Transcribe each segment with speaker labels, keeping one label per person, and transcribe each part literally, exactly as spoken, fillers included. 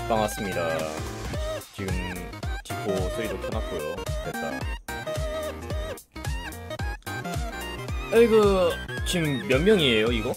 Speaker 1: 반갑습니다. 지금 디코 소리도 켜놨고요. 됐다. 아이고, 지금 몇 명이에요 이거?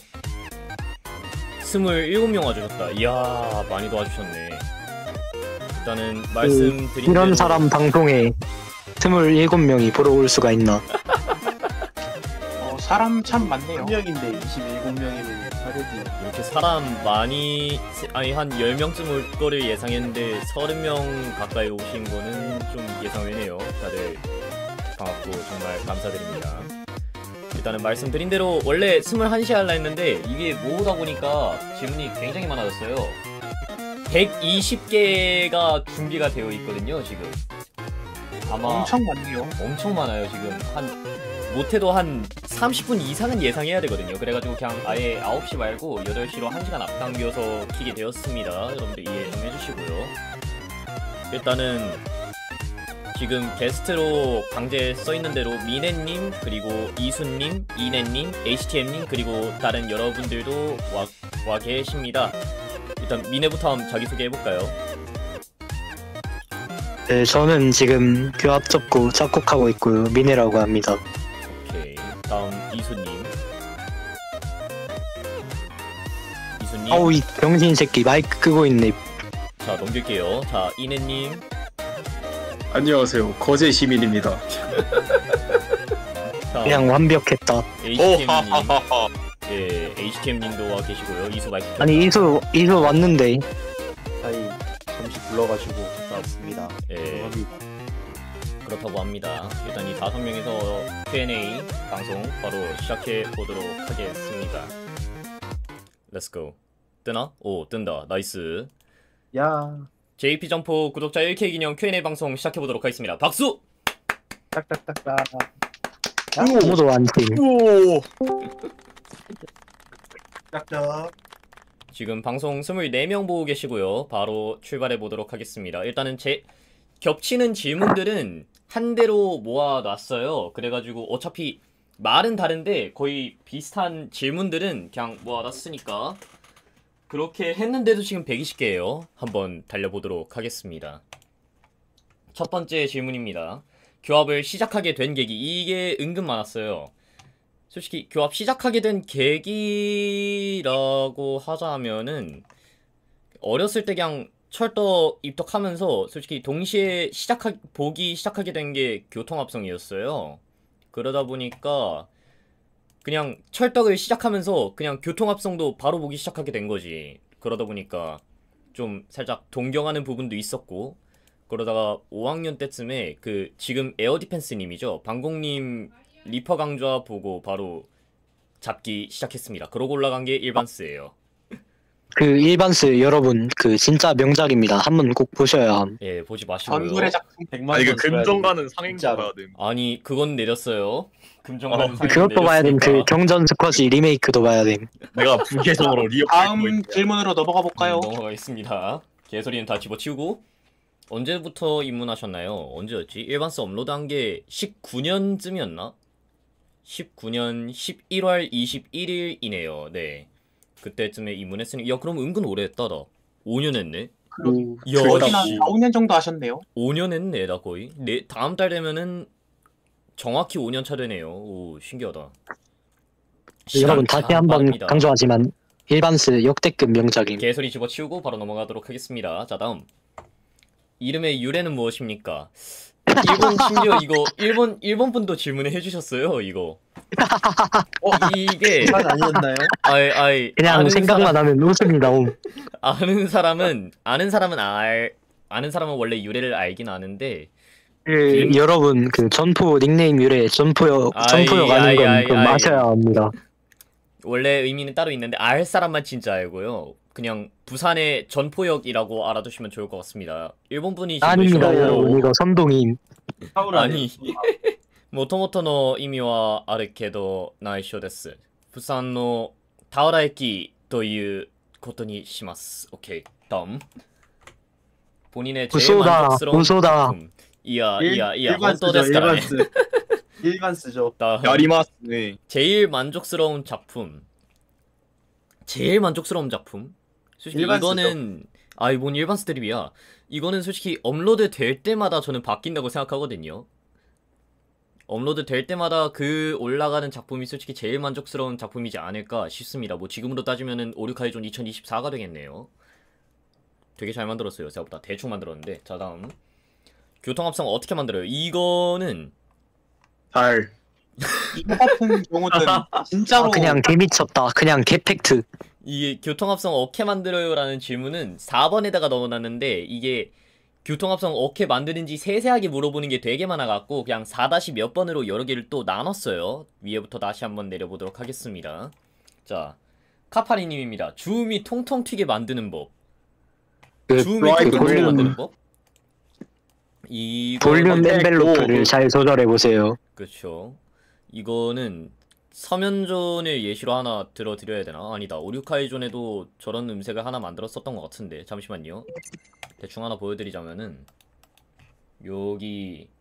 Speaker 1: 스물일곱 명 와주셨다. 이야, 많이 도와주셨네. 일단은 말씀드린
Speaker 2: 그, 이런
Speaker 1: 대로...
Speaker 2: 사람 방송에 스물일곱 명이 보러 올 수가 있나?
Speaker 3: 어, 사람 참 많네요.
Speaker 4: 한 명인데 이십칠 명이면 하려지.
Speaker 1: 이렇게 사람 많이, 아니 한 열 명쯤 올 거를 예상했는데 서른 명 가까이 오신 거는 좀 예상외네요. 다들 반갑고 정말 감사드립니다. 일단은 말씀드린 대로 원래 스물한 시 할라 했는데 이게 모으다 보니까 질문이 굉장히 많아졌어요. 백이십 개가 준비가 되어 있거든요 지금. 아마
Speaker 3: 엄청 많네요.
Speaker 1: 엄청 많아요 지금. 한 못해도 한 삼십 분 이상은 예상해야 되거든요. 그래가지고 그냥 아예 아홉 시 말고 여덟 시로 한 시간 앞당겨서 키게 되었습니다. 여러분들 이해 좀 해주시고요. 일단은 지금 게스트로 강제 써있는 대로 미네님, 그리고 이순님, 이네님, 에이치티엠님, 그리고 다른 여러분들도 와, 와 계십니다. 일단 미네부터 한번 자기소개 해볼까요?
Speaker 2: 네, 저는 지금 교합 접고 작곡하고 있고요. 미네라고 합니다.
Speaker 1: 오케이. 다음 이순님. 이순님.
Speaker 2: 아우, 이 병신 새끼 마이크 끄고 있네.
Speaker 1: 자, 넘길게요. 자, 이네님.
Speaker 4: 안녕하세요. 거제 시민입니다.
Speaker 1: 자,
Speaker 2: 그냥 완벽했다.
Speaker 1: 에이치티엠님. 예, 에이치티엠님도 와 계시고요. 이수 마이크.
Speaker 2: 아니 이수 이수 왔는데.
Speaker 4: 사이 잠시 불러가지고 갔다 왔습니다.
Speaker 1: 예. 그렇다고 합니다. 일단 이 다섯 명에서 큐 앤 에이 방송 바로 시작해 보도록 하겠습니다. 렛츠고. 뜨나? 오, 뜬다. 나이스.
Speaker 4: 야,
Speaker 1: 제이피 점포 구독자 일 케이 기념 큐 앤 에이 방송 시작해 보도록 하겠습니다. 박수!
Speaker 4: 딱딱딱딱.
Speaker 2: 아무도 안 팀.
Speaker 4: 오. 딱딱.
Speaker 1: 지금 방송 스물네 명 보고 계시고요. 바로 출발해 보도록 하겠습니다. 일단은 제 겹치는 질문들은 한 대로 모아놨어요. 그래가지고 어차피 말은 다른데 거의 비슷한 질문들은 그냥 모아놨으니까 그렇게 했는데도 지금 백이십 개예요. 한번 달려보도록 하겠습니다. 첫 번째 질문입니다. 교합을 시작하게 된 계기. 이게 은근 많았어요. 솔직히 교합 시작하게 된 계기라고 하자면은 어렸을 때 그냥 철도 입덕하면서 솔직히 동시에 시작하 보기 시작하게 된 게 교통합성이었어요. 그러다 보니까 그냥 철덕을 시작하면서 그냥 교통합성도 바로 보기 시작하게 된 거지. 그러다 보니까 좀 살짝 동경하는 부분도 있었고, 그러다가 오 학년 때쯤에 그 지금 에어디펜스님이죠, 방공님 리퍼 강좌 보고 바로 잡기 시작했습니다. 그러고 올라간 게 일반스예요.
Speaker 2: 그 일반스 여러분 그 진짜 명작입니다. 한번 꼭 보셔야 함.
Speaker 1: 예, 보지 마시고요.
Speaker 3: 전설의 작품.
Speaker 4: 백만
Speaker 5: 아 이거
Speaker 4: 원 써야
Speaker 5: 금정가는
Speaker 4: 돼.
Speaker 5: 상행도
Speaker 4: 진짜로.
Speaker 5: 봐야 됨.
Speaker 1: 아니, 그건 내렸어요. 금정관
Speaker 5: 어,
Speaker 1: 상행
Speaker 2: 그것도 봐야 됨. 그
Speaker 1: 내렸으니까.
Speaker 2: 경전 스쿼시 리메이크도 봐야 됨.
Speaker 5: 내가 부계정으로 리어.
Speaker 3: 다음 질문으로 넘어가 볼까요?
Speaker 1: 음, 넘어가겠습니다. 개소리는 다 집어치우고. 언제부터 입문하셨나요? 언제였지? 일반스 업로드한 게 십구 년쯤이었나? 십구 년 십일월 이십일일이네요. 네. 그때쯤에 입문했으니, 야, 그럼 은근 오래 했다, 나. 오 년 했네?
Speaker 3: 그러게.
Speaker 1: 야,
Speaker 3: 거의 한
Speaker 1: 씨.
Speaker 3: 사, 오 년 정도 하셨네요.
Speaker 1: 오 년 했네, 나 거의. 네, 다음 달 되면은 정확히 오 년 차 되네요. 오, 신기하다.
Speaker 2: 여러분 다시 한번
Speaker 1: 빠릅니다.
Speaker 2: 강조하지만 일반스 역대급 명작임.
Speaker 1: 개소리 집어치우고 바로 넘어가도록 하겠습니다. 자, 다음. 이름의 유래는 무엇입니까? 일본, 심지어 이거 일본 일본 분도 질문을 해주셨어요. 이거. 어, 이게
Speaker 4: 만 아니었나요?
Speaker 1: 아이 아이
Speaker 2: 그냥
Speaker 1: 아는
Speaker 2: 생각만
Speaker 1: 사람,
Speaker 2: 하면 웃음이 나옴.
Speaker 1: 아는 사람은 아는 사람은 알 아는 사람은 원래 유래를 알긴 아는데.
Speaker 2: 그
Speaker 1: 음.
Speaker 2: 여러분 그 전포 닉네임 유래 전포역
Speaker 1: 아이,
Speaker 2: 전포역 아는
Speaker 1: 아이,
Speaker 2: 건
Speaker 1: 아이,
Speaker 2: 좀
Speaker 1: 아이.
Speaker 2: 아셔야 합니다.
Speaker 1: 원래 의미는 따로 있는데 알 사람만 진짜 알고요. 그냥 부산의 전포역이라고 알아두시면 좋을 것 같습니다. 일본 분이
Speaker 2: 아닙니다 여러분, 이거 선동임.
Speaker 1: 아니 모토모토노 의미와あるけど内緒です。釜山の田浦駅ということにします。오케이. 다음. 본인의 제일
Speaker 2: 우소다,
Speaker 1: 만족스러운
Speaker 2: 우소다.
Speaker 1: 작품. 이야 이야 이야
Speaker 4: 일반스죠,
Speaker 1: 혼또 데스카라네.
Speaker 4: 일반스. 일반스죠.
Speaker 1: 다음.
Speaker 5: 야리마스. 네.
Speaker 1: 제일 만족스러운 작품. 제일 만족스러운 작품. 솔직히
Speaker 4: 일반스죠.
Speaker 1: 이거는 아이 뭔 일반 스트립이야. 이거는 솔직히 업로드 될 때마다 저는 바뀐다고 생각하거든요. 업로드 될 때마다 그 올라가는 작품이 솔직히 제일 만족스러운 작품이지 않을까 싶습니다. 뭐 지금으로 따지면은 오류카이존 이천이십사가 되겠네요. 되게 잘 만들었어요. 생각보다 대충 만들었는데. 자, 다음 교통합성 어떻게 만들어요? 이거는
Speaker 5: 잘.
Speaker 3: 이거 같은 경우는 진짜로
Speaker 2: 아, 그냥 개미쳤다. 그냥 개팩트.
Speaker 1: 이게 교통합성 어떻게 만들어요? 라는 질문은 사 번에다가 넣어놨는데 이게 교통합성 어떻게 만드는지 세세하게 물어보는 게 되게 많아갖고 그냥 사 몇 번으로 여러 개를 또 나눴어요. 위에부터 다시 한번 내려보도록 하겠습니다. 자, 카파리님입니다. 주음이 통통 튀게 만드는 법.
Speaker 2: 그
Speaker 1: 주음이
Speaker 5: 브라이트
Speaker 1: 통통 튀게
Speaker 2: 볼륨,
Speaker 1: 만드는 법? 이거
Speaker 2: 볼륨
Speaker 5: 네,
Speaker 2: 엔벨로프를
Speaker 5: 그-
Speaker 2: 잘 조절해보세요.
Speaker 1: 그렇죠. 이거는 서면존을 예시로 하나 들어드려야 되나? 아니다. 오류카이존에도 저런 음색을 하나 만들었었던 것 같은데 잠시만요. 대충 하나 보여드리자면은 여기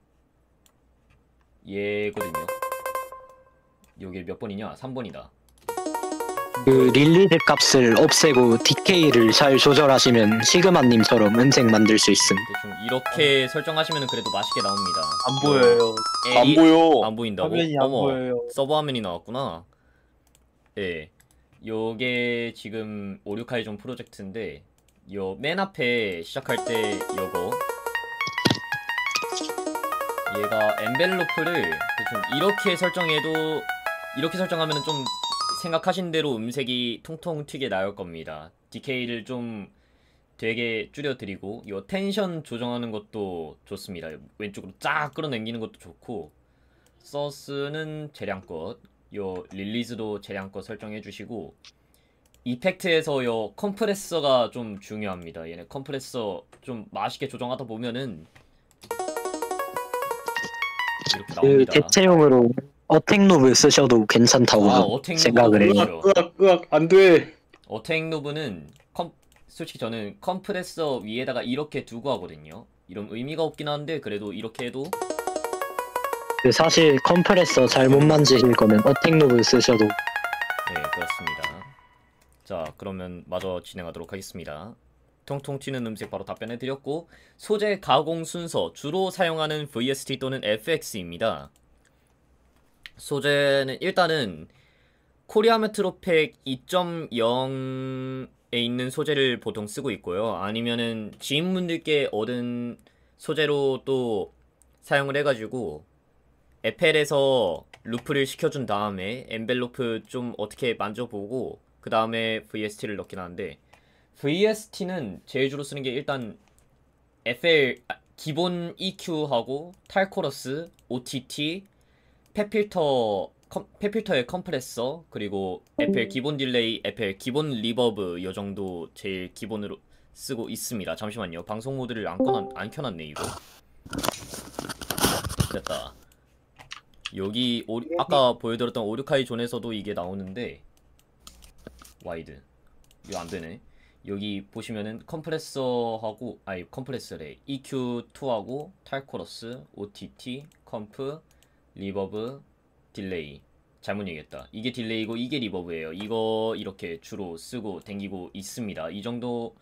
Speaker 1: 얘거든요. 여기 몇 번이냐? 삼 번이다.
Speaker 2: 그 릴리즈 값을 없애고 디케이를 잘 조절하시면 시그마님처럼 음색 만들 수 있음.
Speaker 1: 대충 이렇게 설정하시면은 그래도 맛있게 나옵니다.
Speaker 4: 안 보여요.
Speaker 5: 안
Speaker 1: 에이,
Speaker 5: 보여.
Speaker 1: 안 보인다고?
Speaker 4: 화면이 안
Speaker 1: 어머,
Speaker 4: 보여요.
Speaker 1: 서버 화면이 나왔구나. 예. 요게 지금 오류카이존 프로젝트인데 요 맨 앞에 시작할 때 요거 얘가 엔벨로프를 대충 이렇게 설정해도 이렇게 설정하면은 좀 생각하신 대로 음색이 통통 튀게 나올 겁니다. 디케이를 좀 되게 줄여드리고 요 텐션 조정하는 것도 좋습니다. 왼쪽으로 쫙 끌어당기는 것도 좋고 서스는 재량껏 요 릴리즈도 재량껏 설정해 주시고 이펙트에서 요 컴프레서가 좀 중요합니다. 얘네 컴프레서 좀 맛있게 조정하다 보면은 이렇게
Speaker 2: 그
Speaker 1: 나옵니다.
Speaker 2: 대체용으로 어택노브 쓰셔도 괜찮다고
Speaker 1: 아, 어택
Speaker 2: 생각을 해요.
Speaker 1: 노브.
Speaker 5: 으악, 으악, 안 돼.
Speaker 1: 어택 노브는 컴 솔직히 저는 컴프레서 위에다가 이렇게 두고 하거든요. 이런 의미가 없긴 한데 그래도 이렇게 해도
Speaker 2: 그 사실 컴프레서 잘못 만지실 거면 어택노브 쓰셔도
Speaker 1: 네, 그렇습니다. 자, 그러면 마저 진행하도록 하겠습니다. 통통 튀는 음색 바로 답변해 드렸고 소재 가공 순서 주로 사용하는 브이에스티 또는 에프엑스입니다. 소재는 일단은 코리아 메트로팩 이 점 영에 있는 소재를 보통 쓰고 있고요. 아니면은 지인분들께 얻은 소재로 또 사용을 해가지고 에펠에서 루프를 시켜준 다음에 엔벨로프 좀 어떻게 만져보고 그 다음에 브이에스티를 넣긴 하는데 브이에스티는 제일 주로 쓰는 게 일단 에프엘 기본 이큐하고 탈코러스, 오티티, 펫필터, 컴, 펫필터의 컴프레서 그리고 에펠 기본 딜레이, 에펠 기본 리버브 요 정도 제일 기본으로 쓰고 있습니다. 잠시만요. 방송 모드를 안, 꺼놨, 안 켜놨네 이거. 됐다. 여기 오, 아까 보여드렸던 오류카이 존에서도 이게 나오는데 와이드 이거 안되네. 여기 보시면은 컴프레서하고 아니 컴프레서래 이큐 투하고 탈코러스, 오티티, 컴프, 리버브, 딜레이 잘못 얘기했다. 이게 딜레이고 이게 리버브예요. 이거 이렇게 주로 쓰고 댕기고 있습니다. 이 정도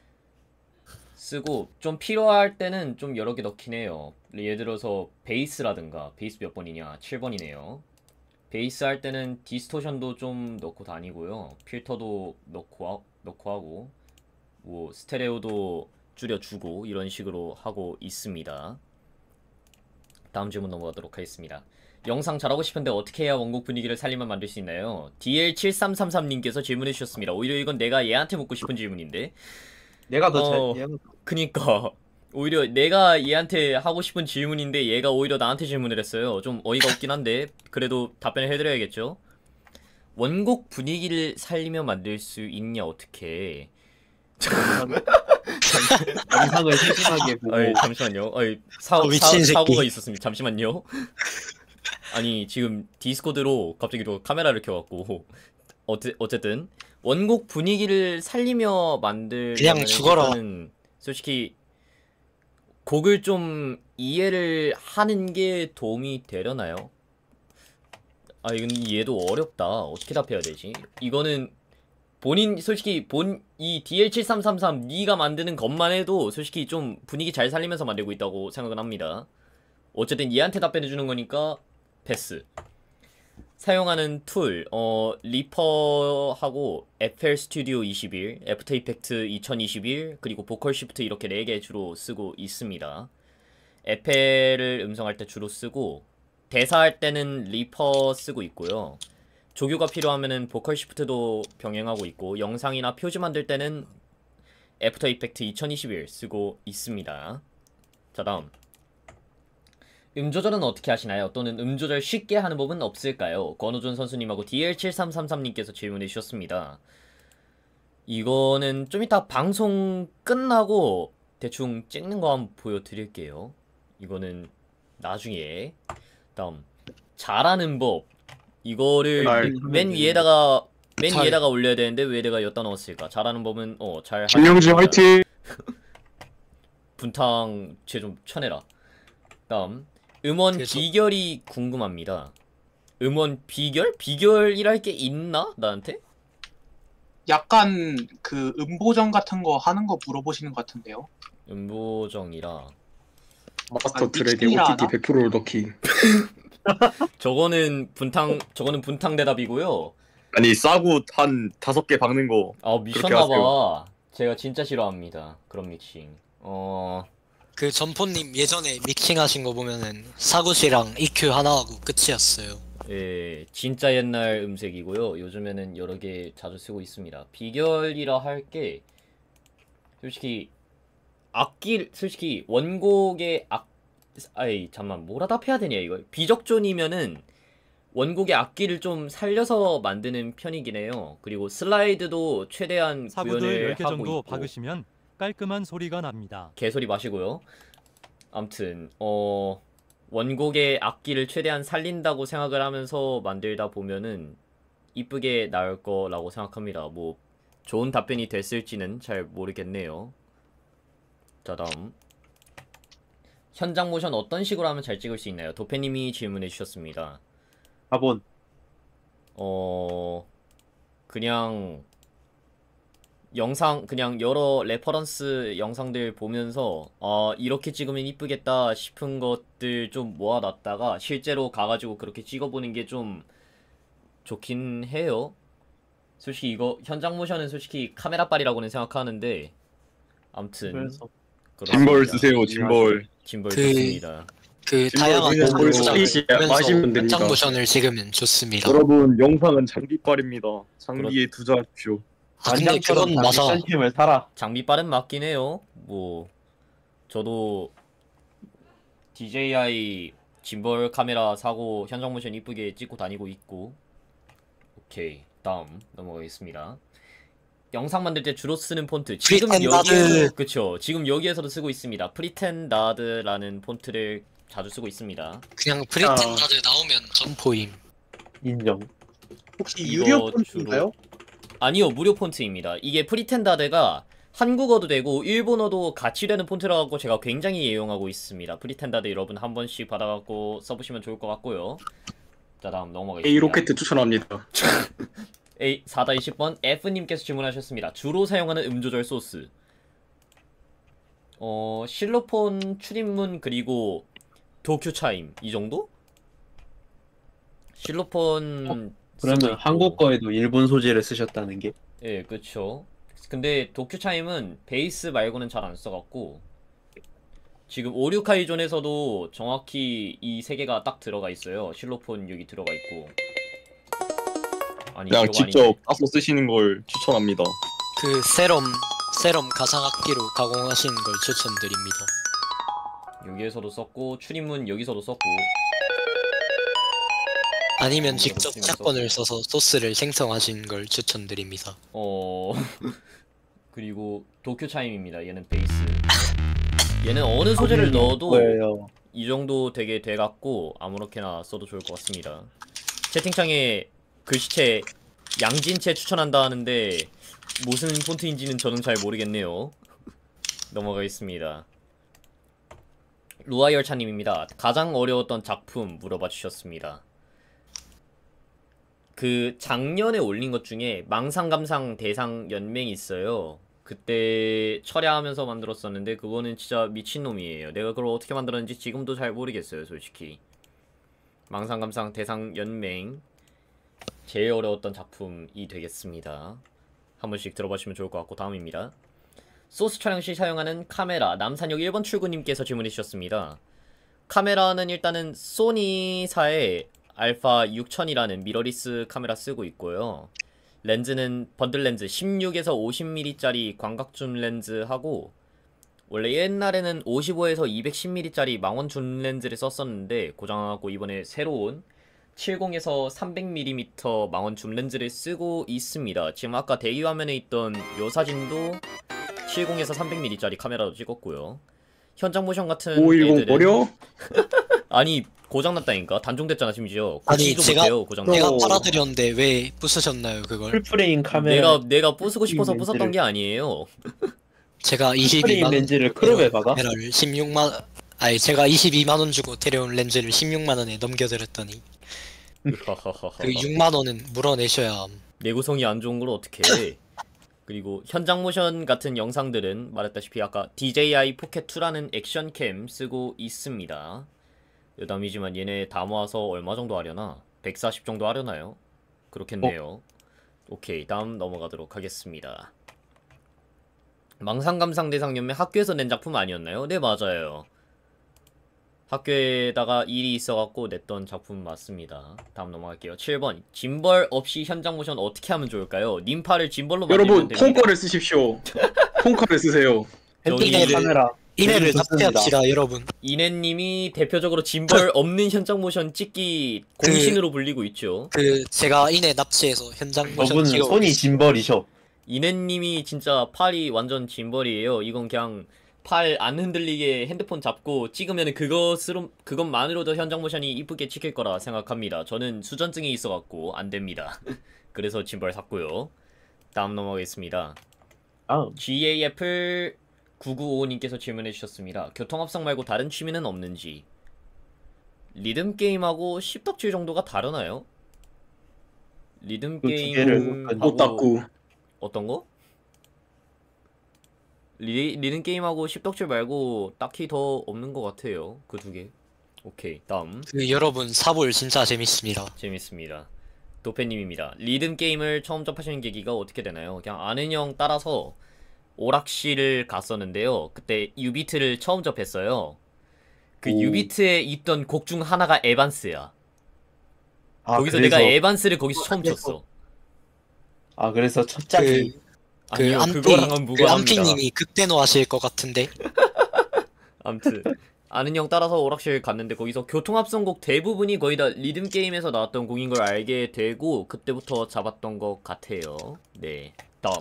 Speaker 1: 쓰고 좀 필요할 때는 좀 여러 개 넣긴 해요. 예를 들어서 베이스라든가 베이스 몇 번이냐? 칠 번이네요. 베이스 할 때는 디스토션도 좀 넣고 다니고요. 필터도 넣고, 하, 넣고 하고 뭐 스테레오도 줄여주고 이런 식으로 하고 있습니다. 다음 질문 넘어가도록 하겠습니다. 영상 잘하고 싶은데 어떻게 해야 원곡 분위기를 살리면 만들 수 있나요? 디엘 칠삼삼삼님께서 질문해 주셨습니다. 오히려 이건 내가 얘한테 묻고 싶은 질문인데
Speaker 4: 얘가 더
Speaker 1: 어,
Speaker 4: 잘. 얘가
Speaker 1: 그니까 오히려 내가 얘한테 하고 싶은 질문인데 얘가 오히려 나한테 질문을 했어요. 좀 어이가 없긴 한데 그래도 답변을 해드려야겠죠. 원곡 분위기를 살리며 만들 수 있냐 어떻게?
Speaker 4: 영상을 세심하게 보고.
Speaker 1: 어이, 잠시만요. 어이, 사,
Speaker 2: 어, 미친
Speaker 1: 사,
Speaker 2: 새끼.
Speaker 1: 사고가 있었습니다. 잠시만요. 아니 지금 디스코드로 갑자기 또 카메라를 켜갖고 어째, 어쨌든 원곡 분위기를 살리며 만들
Speaker 2: 그냥 죽어라.
Speaker 1: 솔직히 곡을 좀 이해를 하는 게 도움이 되려나요? 아 이건 얘도 어렵다. 어떻게 답해야 되지? 이거는 본인 솔직히 본 이 디엘 칠삼삼삼 니가 만드는 것만 해도 솔직히 좀 분위기 잘 살리면서 만들고 있다고 생각은 합니다. 어쨌든 얘한테 답변해주는 거니까 패스. 사용하는 툴, 어, 리퍼하고 에프엘 스튜디오 이십일, 애프터 이펙트 이천이십일, 그리고 보컬 시프트 이렇게 네 개 주로 쓰고 있습니다. 에프엘을 음성할 때 주로 쓰고, 대사할 때는 리퍼 쓰고 있고요. 조교가 필요하면은 보컬 시프트도 병행하고 있고, 영상이나 표지 만들 때는 애프터 이펙트 이천이십일 쓰고 있습니다. 자, 다음. 음 조절은 어떻게 하시나요? 또는 음 조절 쉽게 하는 법은 없을까요? 권호준 선수님하고 디엘 칠삼삼삼님께서 질문해 주셨습니다. 이거는 좀 이따 방송 끝나고 대충 찍는 거 한번 보여드릴게요. 이거는 나중에. 다음 잘하는 법. 이거를
Speaker 5: 잘
Speaker 1: 맨 위에다가 맨 잘... 위에다가 올려야 되는데 왜 내가 여기다 넣었을까? 잘하는 법은 어 잘.
Speaker 5: 김영지 화이팅.
Speaker 1: 분탕 쟤 좀 쳐내라. 다음 음원 그래서... 비결이 궁금합니다. 음원 비결? 비결이랄 게 있나? 나한테?
Speaker 3: 약간 그 음보정 같은 거 하는 거 물어보시는 것 같은데요.
Speaker 1: 음보정이라
Speaker 5: 마스터 트랙에 오티티 백 퍼센트 넣기.
Speaker 1: 저거는 분탕 저거는 분탕 대답이고요.
Speaker 4: 아니 싸고 한 다섯 개 박는 거.
Speaker 1: 아 미쳤나봐. 제가 진짜 싫어합니다. 그런 믹싱. 어.
Speaker 6: 그 전포님 예전에 믹싱하신 거 보면은 사굿이랑 이큐 하나 하고 끝이었어요.
Speaker 1: 예, 진짜 옛날 음색이고요. 요즘에는 여러 개 자주 쓰고 있습니다. 비결이라 할 게 솔직히 악기 솔직히 원곡의 악 아이 잠만 뭐라 답해야 되냐 이걸. 비적존이면은 원곡의 악기를 좀 살려서 만드는 편이긴 해요. 그리고 슬라이드도 최대한 구현을
Speaker 7: 열 개
Speaker 1: 하고
Speaker 7: 정도
Speaker 1: 있고.
Speaker 7: 박으시면 깔끔한 소리가 납니다.
Speaker 1: 개소리 마시고요. 암튼 어 원곡의 악기를 최대한 살린다고 생각을 하면서 만들다 보면은 이쁘게 나올 거라고 생각합니다. 뭐 좋은 답변이 됐을지는 잘 모르겠네요. 자 다음 현장 모션 어떤 식으로 하면 잘 찍을 수 있나요? 도페님이 질문해 주셨습니다.
Speaker 4: 가본
Speaker 1: 어 그냥 영상 그냥 여러 레퍼런스 영상들 보면서 아 이렇게 찍으면 이쁘겠다 싶은 것들 좀 모아놨다가 실제로 가가지고 그렇게 찍어보는 게 좀 좋긴 해요. 솔직히 이거 현장 모션은 솔직히 카메라빨이라고는 생각하는데 암튼
Speaker 4: 짐벌 쓰세요. 짐벌
Speaker 1: 짐벌
Speaker 6: 그-
Speaker 1: 좋습니다.
Speaker 6: 그 다양한
Speaker 5: 짐벌
Speaker 6: 영상을
Speaker 5: 스피시
Speaker 6: 보면서
Speaker 5: 마시면 됩니다.
Speaker 6: 현장 모션을 찍으면 좋습니다.
Speaker 4: 여러분 영상은 장비빨입니다. 장비에 투자하십시오.
Speaker 6: 아 근데 그건 맞아.
Speaker 3: 힘을 살아.
Speaker 1: 장비빨은 맞긴 해요. 뭐 저도 디제이아이 짐벌 카메라 사고 현장 모션 이쁘게 찍고 다니고 있고. 오케이 다음 넘어가겠습니다. 영상 만들 때 주로 쓰는 폰트 지금
Speaker 6: 프리텐다드.
Speaker 1: 여기에서 그쵸 지금 여기에서도 쓰고 있습니다. 프리텐다드라는 폰트를 자주 쓰고 있습니다.
Speaker 6: 그냥 프리텐다드 나오면 점포임.
Speaker 3: 인정.
Speaker 8: 혹시
Speaker 1: 이거
Speaker 8: 유료 폰트인가요?
Speaker 1: 아니요 무료 폰트입니다. 이게 프리텐다드가 한국어도 되고 일본어도 같이 되는 폰트라 갖고 제가 굉장히 애용하고 있습니다. 프리텐다드 여러분 한 번씩 받아갖고 써보시면 좋을 것 같고요. 자 다음 넘어가겠습니다.
Speaker 5: A 로켓 추천합니다.
Speaker 1: A 사 이십 번 F님께서 질문하셨습니다. 주로 사용하는 음조절 소스 어 실로폰 출입문 그리고 도큐 차임 이 정도? 실로폰
Speaker 3: 어, 그러면 한국 거에도 일본 소재를 쓰셨다는 게?
Speaker 1: 예 그쵸. 근데 도큐 차임은 베이스 말고는 잘 안 써갖고 지금 오류카이존에서도 정확히 이 세 개가 딱 들어가 있어요. 실로폰 여기 들어가 있고 아니
Speaker 4: 그냥
Speaker 1: 이거
Speaker 4: 직접
Speaker 1: 아닌데.
Speaker 4: 따서 쓰시는 걸 추천합니다.
Speaker 6: 그 세럼 세럼 가상악기로 가공하시는 걸 추천드립니다.
Speaker 1: 여기에서도 썼고 출입문 여기서도 썼고
Speaker 6: 아니면
Speaker 1: 음,
Speaker 6: 직접
Speaker 1: 그렇지만
Speaker 6: 샷건을 써서 소스를 생성하시는 걸 추천드립니다.
Speaker 1: 어 그리고 도쿄 차임입니다. 얘는 베이스. 얘는 어느 소재를 넣어도
Speaker 3: 뭐예요?
Speaker 1: 이 정도 되게 돼갖고 아무렇게나 써도 좋을 것 같습니다. 채팅창에 글씨체 양진체 추천한다 하는데 무슨 폰트인지는 저는 잘 모르겠네요. 넘어가겠습니다. 루아열차님입니다. 가장 어려웠던 작품 물어봐 주셨습니다. 그 작년에 올린 것 중에 망상감상 대상 연맹이 있어요. 그때 철야하면서 만들었었는데 그거는 진짜 미친놈이에요. 내가 그걸 어떻게 만들었는지 지금도 잘 모르겠어요, 솔직히. 망상감상 대상 연맹 제일 어려웠던 작품이 되겠습니다. 한 번씩 들어보시면 좋을 것 같고, 다음입니다. 소스 촬영 시 사용하는 카메라, 남산역 일 번 출구님께서 질문해 주셨습니다. 카메라는 일단은 소니사의 알파 육천이라는 미러리스 카메라 쓰고 있고요. 렌즈는 번들 렌즈 십육에서 오십 밀리미터짜리 광각줌 렌즈 하고, 원래 옛날에는 오십오에서 이백십 밀리미터짜리 망원 줌 렌즈를 썼었는데 고장나고 이번에 새로운 칠십에서 삼백 밀리미터 망원 줌 렌즈를 쓰고 있습니다. 지금 아까 대기 화면에 있던 요 사진도 칠십에서 삼백 밀리미터짜리 카메라로 찍었고요. 현장 모션 같은
Speaker 5: 오백십
Speaker 1: 애들은
Speaker 5: 버려?
Speaker 1: 아니 고장났다니까. 단종됐잖아 심지어.
Speaker 6: 아니,
Speaker 1: 고치지도
Speaker 6: 제가-
Speaker 1: 못해요 고장나.
Speaker 6: 내가
Speaker 4: 또-
Speaker 6: 팔아드렸는데 왜 부수셨나요 그걸?
Speaker 4: 풀프레임 카메라
Speaker 1: 내가 내가 부수고 싶어서
Speaker 4: 렌즈를-
Speaker 1: 부쉈던 게 아니에요.
Speaker 6: 제가 이십이만
Speaker 4: 풀프레임
Speaker 6: 원
Speaker 4: 렌즈를 크롭에 박아?
Speaker 6: 카메라를 십육만 아니 제가 이십이만 원 주고 데려온 렌즈를 십육만 원에 넘겨드렸더니 그 육만 원은 물어내셔야 함.
Speaker 1: 내구성이 안 좋은 걸 어떻게 해. 그리고 현장 모션 같은 영상들은 말했다시피 아까 디제이아이 포켓이라는 액션캠 쓰고 있습니다. 여담이지만 얘네 다 모아서 얼마 정도 하려나? 백사십 정도 하려나요? 그렇겠네요. 오케이, 다음 넘어가도록 하겠습니다. 망상감상 대상 연맹 학교에서 낸 작품 아니었나요? 네, 맞아요. 학교에다가 일이 있어갖고 냈던 작품 맞습니다. 다음 넘어갈게요. 칠 번. 짐벌 없이 현장 모션 어떻게 하면 좋을까요? 님파를 짐벌로 만들면
Speaker 5: 여러분
Speaker 1: 됩니다.
Speaker 5: 폰커를 쓰십시오. 폰커를 쓰세요.
Speaker 1: 저기-
Speaker 4: 핸드폰 카메라
Speaker 6: 이래를
Speaker 4: 좋습니다.
Speaker 6: 납치합시다 여러분.
Speaker 1: 이네님이 대표적으로 짐벌 없는 현장 모션 찍기
Speaker 6: 그-
Speaker 1: 공신으로 불리고 있죠.
Speaker 6: 그 제가 이내 납치해서 현장 모션
Speaker 4: 저분은
Speaker 6: 찍어
Speaker 4: 손이 짐벌이셔.
Speaker 1: 이네님이 진짜 팔이 완전 짐벌이에요. 이건 그냥 팔 안 흔들리게 핸드폰 잡고 찍으면 그것으로 그것만으로도 현장 모션이 이쁘게 찍힐 거라 생각합니다. 저는 수전증이 있어갖고 안 됩니다. 그래서 짐벌 샀고요. 다음 넘어가겠습니다.
Speaker 4: 아,
Speaker 1: 지에이에플 구구오오님께서 질문해 주셨습니다. 교통합성 말고 다른 취미는 없는지. 리듬 게임하고 십덕질 정도가 다르나요? 리듬
Speaker 4: 그두 개를
Speaker 1: 게임하고
Speaker 5: 오따꾸.
Speaker 1: 어떤 거? 리, 리듬 게임하고 십덕질 말고 딱히 더 없는 것 같아요. 그 두 개. 오케이, 다음.
Speaker 6: 그 여러분 사볼 진짜 재밌습니다.
Speaker 1: 재밌습니다. 도페님입니다. 리듬 게임을 처음 접하시는 계기가 어떻게 되나요? 그냥 아는 형 따라서 오락실을 갔었는데요. 그때 유비트를 처음 접했어요. 그
Speaker 4: 오.
Speaker 1: 유비트에 있던 곡 중 하나가 에반스야.
Speaker 4: 아
Speaker 1: 거기서
Speaker 4: 그래서,
Speaker 1: 내가 에반스를 거기서 처음 쳤어.
Speaker 4: 아 그래서 첫 짝이
Speaker 6: 그
Speaker 1: 아니요,
Speaker 6: 암피
Speaker 1: 그거랑은
Speaker 6: 그
Speaker 1: 무관합니다.
Speaker 6: 암피님이 극대노 하실 것 같은데.
Speaker 1: 아무튼 아는 형 따라서 오락실 갔는데 거기서 교통합성곡 대부분이 거의 다 리듬 게임에서 나왔던 곡인 걸 알게 되고 그때부터 잡았던 것 같아요. 네, 다음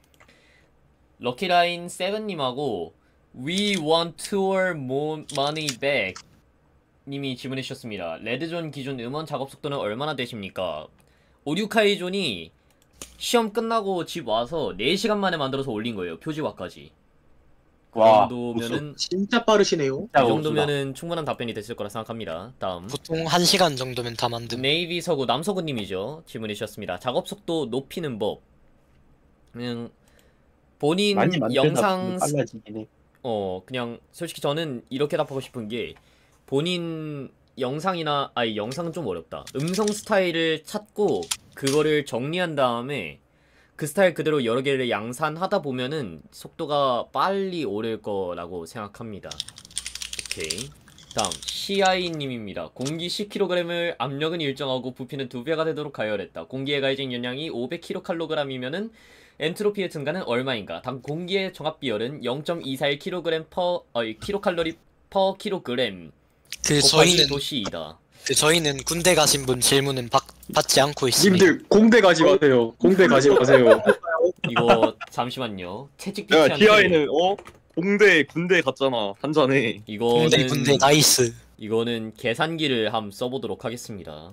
Speaker 1: 럭키라인 세븐님하고 We want our mo- money back 님이 질문해 주셨습니다. 레드존 기준 음원 작업 속도는 얼마나 되십니까? 오류카이존이 시험 끝나고 집 와서 네 시간 만에 만들어서 올린 거예요. 표지화까지. 그
Speaker 4: 와,
Speaker 1: 정도면은
Speaker 3: 진짜 빠르시네요.
Speaker 1: 이 정도면은 충분한 답변이 됐을 거라 생각합니다. 다음
Speaker 6: 보통 한 시간 정도면 다 만든.
Speaker 1: 네이비 서구 남서구님이죠. 질문해 주셨습니다. 작업 속도 높이는 법. 그냥 본인
Speaker 4: 많이 만들다
Speaker 1: 영상
Speaker 4: 보면 빨라지긴 해.
Speaker 1: 어 그냥 솔직히 저는 이렇게 답하고 싶은 게 본인 영상이나 아니 영상은 좀 어렵다. 음성 스타일을 찾고 그거를 정리한 다음에 그 스타일 그대로 여러 개를 양산하다 보면은 속도가 빨리 오를 거라고 생각합니다. 오케이. 다음 씨아이님입니다. 공기 십 킬로그램을 압력은 일정하고 부피는 두 배가 되도록 가열했다. 공기의 가해진 연량이 오백 킬로칼로그램이면은 엔트로피의 증가는 얼마인가? 당 공기의 정합 비율은 영 점 이사일 킬로그램 퍼 어, 킬로칼로리 퍼 킬로그램
Speaker 6: 그
Speaker 1: 곱하기
Speaker 6: 저희는
Speaker 1: 도시이다.
Speaker 6: 그 저희는 군대 가신 분 질문은 받, 받지 않고 있습니다.
Speaker 5: 님들 공대 가지 마세요. 공대 가지 마세요.
Speaker 1: 이거 잠시만요. 채찍
Speaker 8: 야,
Speaker 1: 피치한테
Speaker 8: 디아이는 어? 공대 군대 갔잖아. 한 잔에.
Speaker 6: 군대
Speaker 1: 이거는
Speaker 6: 군대 나이스.
Speaker 1: 이거는 계산기를 한번 써보도록 하겠습니다.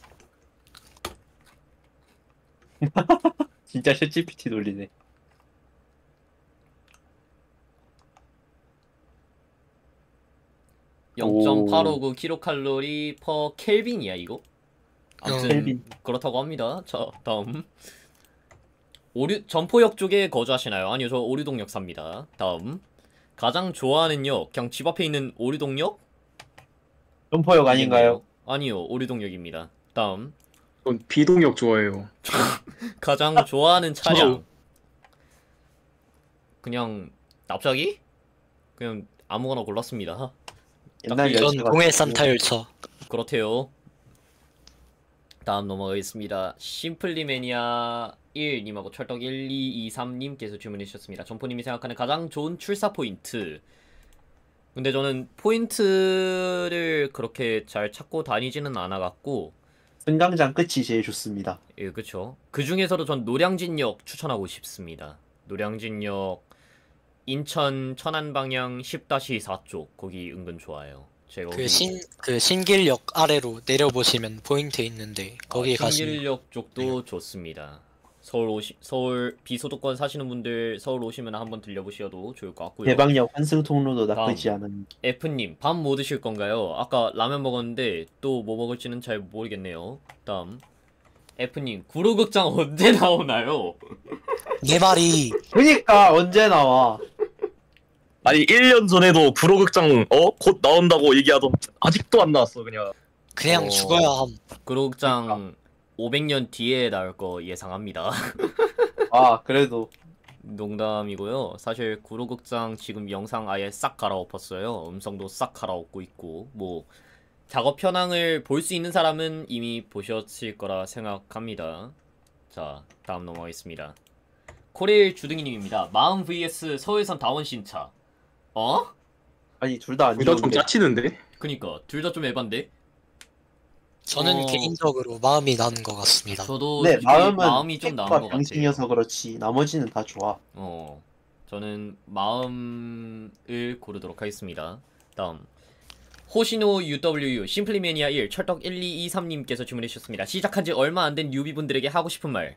Speaker 4: 진짜 챗지피티 돌리네.
Speaker 1: 영 점 팔오구 킬로칼로리 퍼 켈빈이야 이거? 아무튼 그렇다고 합니다. 자 다음 오류 점포역 쪽에 거주하시나요? 아니요, 저 오류동역 삽니다. 다음 가장 좋아하는 역 그냥 집 앞에 있는 오류동역?
Speaker 9: 점포역 아닌가요?
Speaker 1: 아니요, 오류동역입니다. 다음
Speaker 5: 전 비동역 좋아해요.
Speaker 1: 가장 좋아하는 차량 그냥 납작이? 그냥 아무거나 골랐습니다.
Speaker 9: 옛날
Speaker 6: 전
Speaker 9: 열차가
Speaker 6: 동해 산타 열차.
Speaker 1: 그렇대요. 다음 넘어가겠습니다. 심플리 매니아 일 님하고 철떡 일 이 이 삼 님께서 주문해 주셨습니다. 점포님이 생각하는 가장 좋은 출사 포인트. 근데 저는 포인트를 그렇게 잘 찾고 다니지는 않아갖고
Speaker 9: 승강장 끝이 제일 좋습니다.
Speaker 1: 예, 그쵸. 그 중에서도 전 노량진역 추천하고 싶습니다. 노량진역 인천 천안 방향 십 사 쪽 거기 은근 좋아요. 제가
Speaker 6: 그 신 그 신길역 아래로 내려보시면 포인트 있는데 거기
Speaker 1: 아,
Speaker 6: 가시면
Speaker 1: 신길역 쪽도 좋습니다. 서울 오시 서울 비소득권 사시는 분들 서울 오시면 한번 들려보셔도 좋을 것 같고요.
Speaker 9: 대방역 환승통로도 나쁘지
Speaker 1: 다음.
Speaker 9: 않은.
Speaker 1: F님 밥 뭐 드실 건가요? 아까 라면 먹었는데 또 뭐 먹을지는 잘 모르겠네요. 다음 F님 구로극장 언제 나오나요?
Speaker 6: 내 말이
Speaker 9: 그니까 언제 나와?
Speaker 8: 아니 일 년 전에도 구로극장 어? 곧 나온다고 얘기하던 아직도 안 나왔어 그냥.
Speaker 6: 그냥
Speaker 1: 어,
Speaker 6: 죽어야 함.
Speaker 1: 구로극장 오백 년 뒤에 나올 거 예상합니다.
Speaker 9: 아 그래도
Speaker 1: 농담이고요. 사실 구로극장 지금 영상 아예 싹 갈아엎었어요. 음성도 싹 갈아엎고 있고 뭐 작업 현황을 볼 수 있는 사람은 이미 보셨을 거라 생각합니다. 자 다음 넘어가겠습니다. 코레일 주둥이님입니다. 마음 vs 서울선 다원 신차. 어?
Speaker 9: 아니 둘 다 안
Speaker 5: 둘 다 좀
Speaker 9: 좋은데.
Speaker 5: 짜치는데?
Speaker 1: 그니까 둘 다 좀 에반데?
Speaker 6: 저는
Speaker 1: 어.
Speaker 6: 개인적으로 마음이 나는 것 같습니다.
Speaker 1: 저도
Speaker 9: 네
Speaker 1: 솔직히
Speaker 9: 마음은
Speaker 1: 마음이 좀 나은 것
Speaker 9: 택과
Speaker 1: 같아요.
Speaker 9: 병신이어서 그렇지 나머지는 다 좋아.
Speaker 1: 어, 저는 마음을 고르도록 하겠습니다. 다음 호시노 유더블유유 심플리매니아 일 철떡 일 이 이 삼 님께서 주문해 주셨습니다. 시작한지 얼마 안 된 뉴비분들에게 하고 싶은 말.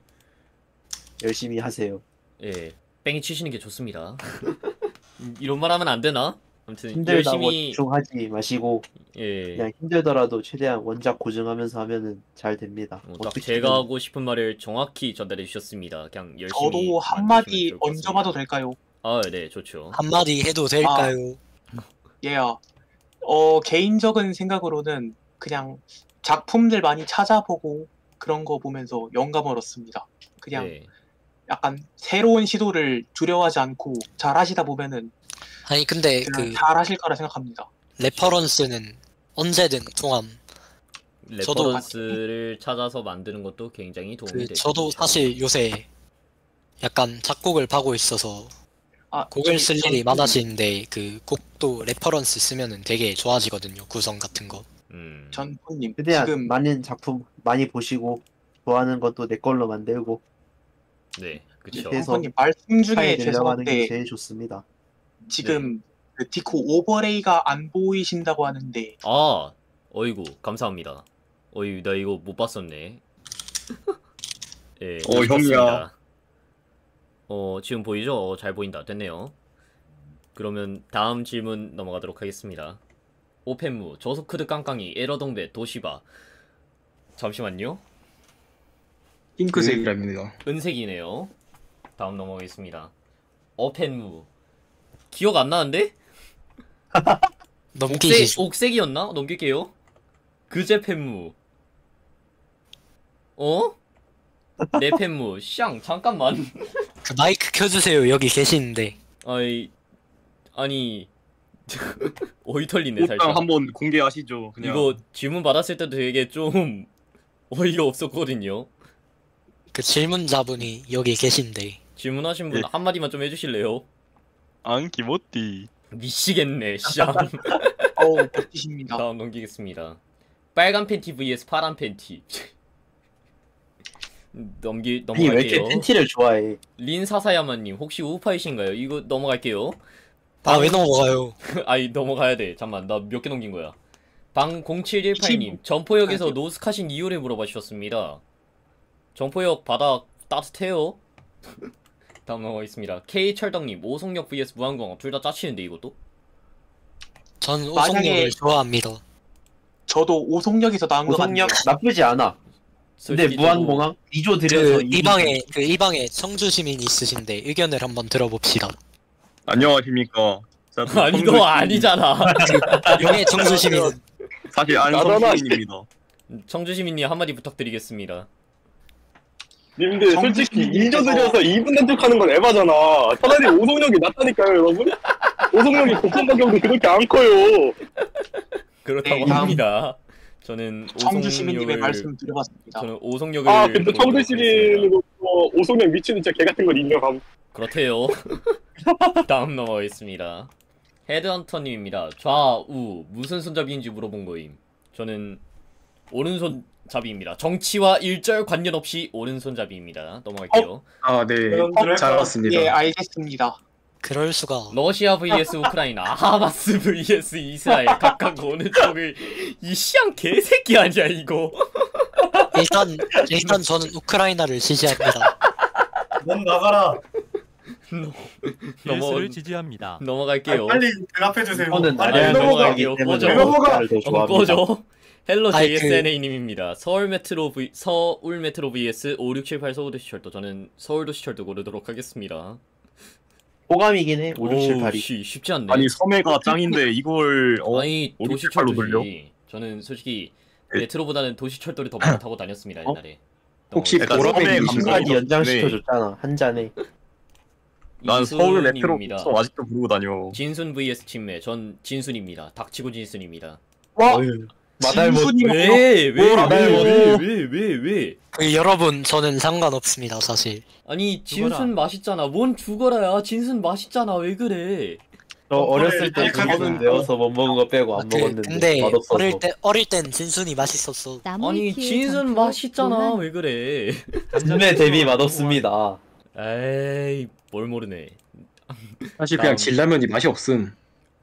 Speaker 9: 열심히 하세요.
Speaker 1: 예, 뺑이 치시는 게 좋습니다. 이런 말 하면 안 되나? 아무튼
Speaker 9: 힘들다고
Speaker 1: 열심히
Speaker 9: 집중하지 마시고
Speaker 1: 예,
Speaker 9: 그냥 힘들더라도 최대한 원작 고증하면서 하면은 잘 됩니다.
Speaker 1: 어, 딱
Speaker 9: 어떻게든.
Speaker 1: 제가 하고 싶은 말을 정확히 전달해 주셨습니다. 그냥 열심히
Speaker 3: 저도 한마디
Speaker 1: 만드시면 좋을 것
Speaker 3: 얹어봐도
Speaker 1: 같습니다.
Speaker 3: 될까요?
Speaker 1: 아, 네, 좋죠.
Speaker 6: 한마디 해도 될까요?
Speaker 3: 예. 어, 개인적인 생각으로는 그냥 작품들 많이 찾아보고 그런 거 보면서 영감을 얻습니다. 그냥
Speaker 1: 예.
Speaker 3: 약간 새로운 시도를 두려워하지 않고 잘 하시다 보면은
Speaker 6: 아니 근데
Speaker 3: 그냥
Speaker 6: 그
Speaker 3: 잘 하실 거라 생각합니다.
Speaker 6: 레퍼런스는 언제든 통함. 저도
Speaker 1: 레퍼런스를 찾아서 만드는 것도 굉장히 도움이
Speaker 6: 그
Speaker 1: 되죠.
Speaker 6: 저도 사실 요새 약간 작곡을 파고 있어서
Speaker 3: 아,
Speaker 6: 곡을 쓸
Speaker 3: 저기
Speaker 6: 일이
Speaker 3: 전-
Speaker 6: 많아지는데 그 곡도 레퍼런스 쓰면은 되게 좋아지거든요. 구성 같은 거.
Speaker 1: 음.
Speaker 3: 전포님
Speaker 9: 최대한
Speaker 3: 지금
Speaker 9: 많은 작품 많이 보시고 좋아하는 것도 내 걸로 만들고
Speaker 1: 네, 그쵸.
Speaker 9: 그래서
Speaker 3: 전포님 말씀 중에
Speaker 9: 차에 내려가는 게
Speaker 3: 죄송한데
Speaker 9: 제일 좋습니다.
Speaker 3: 지금 그 디코 오버레이가 안 보이신다고 하는데
Speaker 1: 아, 어이구, 감사합니다. 어이, 나 이거 못 봤었네. 예,
Speaker 8: 어,
Speaker 1: 못
Speaker 8: 형이야.
Speaker 1: 봤습니다. 어, 지금 보이죠? 어, 잘 보인다. 됐네요. 그러면 다음 질문 넘어가도록 하겠습니다. 오펜무, 저소크드 깡깡이, 에러동배, 도시바. 잠시만요.
Speaker 5: 핑크색이랍니다.
Speaker 1: 은색이네요. 다음 넘어가겠습니다. 어펜무. 기억 안 나는데?
Speaker 6: 넘기시죠.
Speaker 1: 옥색, 옥색이었나? 넘길게요. 그제 펜무. 어? 내 펜무. 샹, 잠깐만.
Speaker 6: 그 마이크 켜주세요. 여기 계시는데.
Speaker 1: 아이, 아니. 어이 털리네,
Speaker 8: 일단
Speaker 1: 살짝.
Speaker 8: 한번 공개하시죠. 그냥.
Speaker 1: 이거 질문 받았을 때도 되게 좀 어이가 없었거든요.
Speaker 6: 그 질문자분이 여기 계신데.
Speaker 1: 질문하신 분 한마디만 좀 해주실래요?
Speaker 10: 안기모띠.
Speaker 1: 미치겠네, 샹.
Speaker 3: 어우 멋지십니다.
Speaker 1: 다음 넘기겠습니다. 빨간 팬티 vs 파란 팬티. 넘기
Speaker 9: 아니 왜
Speaker 1: 넘어갈게요.
Speaker 9: 이렇게 팬티를 좋아해?
Speaker 1: 린 사사야마님 혹시 우파이신가요? 이거 넘어갈게요.
Speaker 6: 아 왜 넘어가요?
Speaker 1: 아이 넘어가야 돼. 잠만 나 몇 개 넘긴 거야. 방 공칠일팔 님 점포역에서 노스카신 이유를 물어봐 주셨습니다. 점포역 바닥 따뜻해요? 다음 넘어가겠습니다. K철덕님 오송역 vs 무한공업 둘 다 짜치는데 이것도?
Speaker 6: 전
Speaker 3: 만약에-
Speaker 6: 오송역을 좋아합니다.
Speaker 3: 저도 오송역에서 나온 것
Speaker 9: 오송역
Speaker 3: 같네요.
Speaker 9: 나쁘지 않아. 근데 무한공항 이조 들여서
Speaker 6: 그 이 방에 그 이 방에 청주 시민 있으신데 의견을 한번 들어봅시다.
Speaker 8: 안녕하십니까. 자, 그
Speaker 1: 아니
Speaker 8: 청주
Speaker 1: 너
Speaker 8: 시민-
Speaker 1: 아니잖아.
Speaker 6: 영예 청주 시민은
Speaker 8: 사실
Speaker 4: 나잖아,
Speaker 8: 안성시민입니다.
Speaker 1: 청주 시민님 한마디 부탁드리겠습니다.
Speaker 4: 님들 솔직히 이조 들여서 이 분 단축하는 건 에바잖아. 차라리 오송역이 낫다니까요, 여러분. 오송역이 곡선 가격도 그렇게 안 커요.
Speaker 1: 그렇다고
Speaker 3: 네, 다음.
Speaker 1: 합니다. 저는
Speaker 3: 청주 시민님의
Speaker 1: 오송역을
Speaker 3: 말씀 들어봤습니다.
Speaker 1: 저는 오송역을
Speaker 4: 아, 근데
Speaker 1: 보도록
Speaker 4: 청주
Speaker 1: 하겠습니다.
Speaker 4: 시민으로서 오송역 미치는 진짜 개 같은 걸 인정함.
Speaker 1: 그렇대요. 다음 넘어가겠습니다. 헤드헌터님입니다. 좌우 무슨 손잡이인지 물어본 거임. 저는 오른손잡이입니다. 정치와 일절 관련 없이 오른손잡이입니다. 넘어갈게요.
Speaker 5: 아, 네. 잘 봤습니다.
Speaker 3: 예, 알겠습니다.
Speaker 6: 그럴 수가.
Speaker 1: 러시아 vs 우크라이나, 하마스 vs 이스라엘 각각 어느 쪽을 이 시향 개새끼 아니야 이거.
Speaker 6: 일단 일단 저는 우크라이나를 지지합니다.
Speaker 11: 넌 나가라.
Speaker 1: 넘어
Speaker 7: 예스를 지지합니다.
Speaker 1: 넘어갈게요.
Speaker 11: 빨리 대답해 주세요.
Speaker 9: 저는
Speaker 1: 빨리
Speaker 9: 나라를
Speaker 1: 넘어갈게요.
Speaker 9: 좋아하기 때문에
Speaker 1: 꺼져.
Speaker 9: 러시아를 더
Speaker 1: 어,
Speaker 9: 좋아합니다.
Speaker 1: 꺼져. 헬로
Speaker 6: 아이, 그-
Speaker 1: 제이에스엔에이님입니다. 서울 메트로 v 서울 메트로 vs 오육칠팔 서울도시철도. 저는 서울도시철도 고르도록 하겠습니다.
Speaker 9: 호감이긴 해. 오육칠팔이.
Speaker 1: 쉬, 쉽지 않네.
Speaker 8: 아니 섬해가 짱인데 이걸 어?
Speaker 1: 아니
Speaker 8: 오육칠팔로
Speaker 1: 도시철도지. 저는 솔직히
Speaker 8: 네.
Speaker 1: 메트로보다는 도시철도를 더 많이 타고 다녔습니다
Speaker 9: 어?
Speaker 1: 옛날에.
Speaker 5: 혹시
Speaker 1: 넘어갈게요.
Speaker 8: 약간 섬해
Speaker 5: 보라색이
Speaker 8: 감성이
Speaker 9: 시간이
Speaker 8: 네.
Speaker 9: 연장시켜줬잖아. 한 잔에.
Speaker 8: 난 서울
Speaker 1: 이순입니다.
Speaker 8: 메트로 아직도 부르고 다녀.
Speaker 1: 진순 vs 친매. 전 진순입니다. 닥치고 진순입니다.
Speaker 9: 와! 마달못.
Speaker 3: 진순이 뭐-
Speaker 1: 왜왜왜왜왜 왜 왜?
Speaker 6: 그 여러분 저는 상관없습니다 사실.
Speaker 1: 아니
Speaker 7: 죽어라.
Speaker 1: 진순 맛있잖아. 뭔 죽어라야. 진순 맛있잖아. 왜 그래?
Speaker 9: 저 어렸을 때
Speaker 11: 일단
Speaker 9: 그거는
Speaker 11: 가면
Speaker 9: 배워서 못 먹은 거 빼고 안
Speaker 6: 그,
Speaker 9: 먹었는데
Speaker 6: 근데
Speaker 9: 맛없어서.
Speaker 6: 어릴 때 어릴 땐 진순이 맛있었어.
Speaker 1: 아니 진순 맛있잖아. 왜 그래?
Speaker 9: 진매 대비 맛없습니다.
Speaker 1: 에이 뭘 모르네.
Speaker 5: 사실 그냥 진라면이 맛이 없음.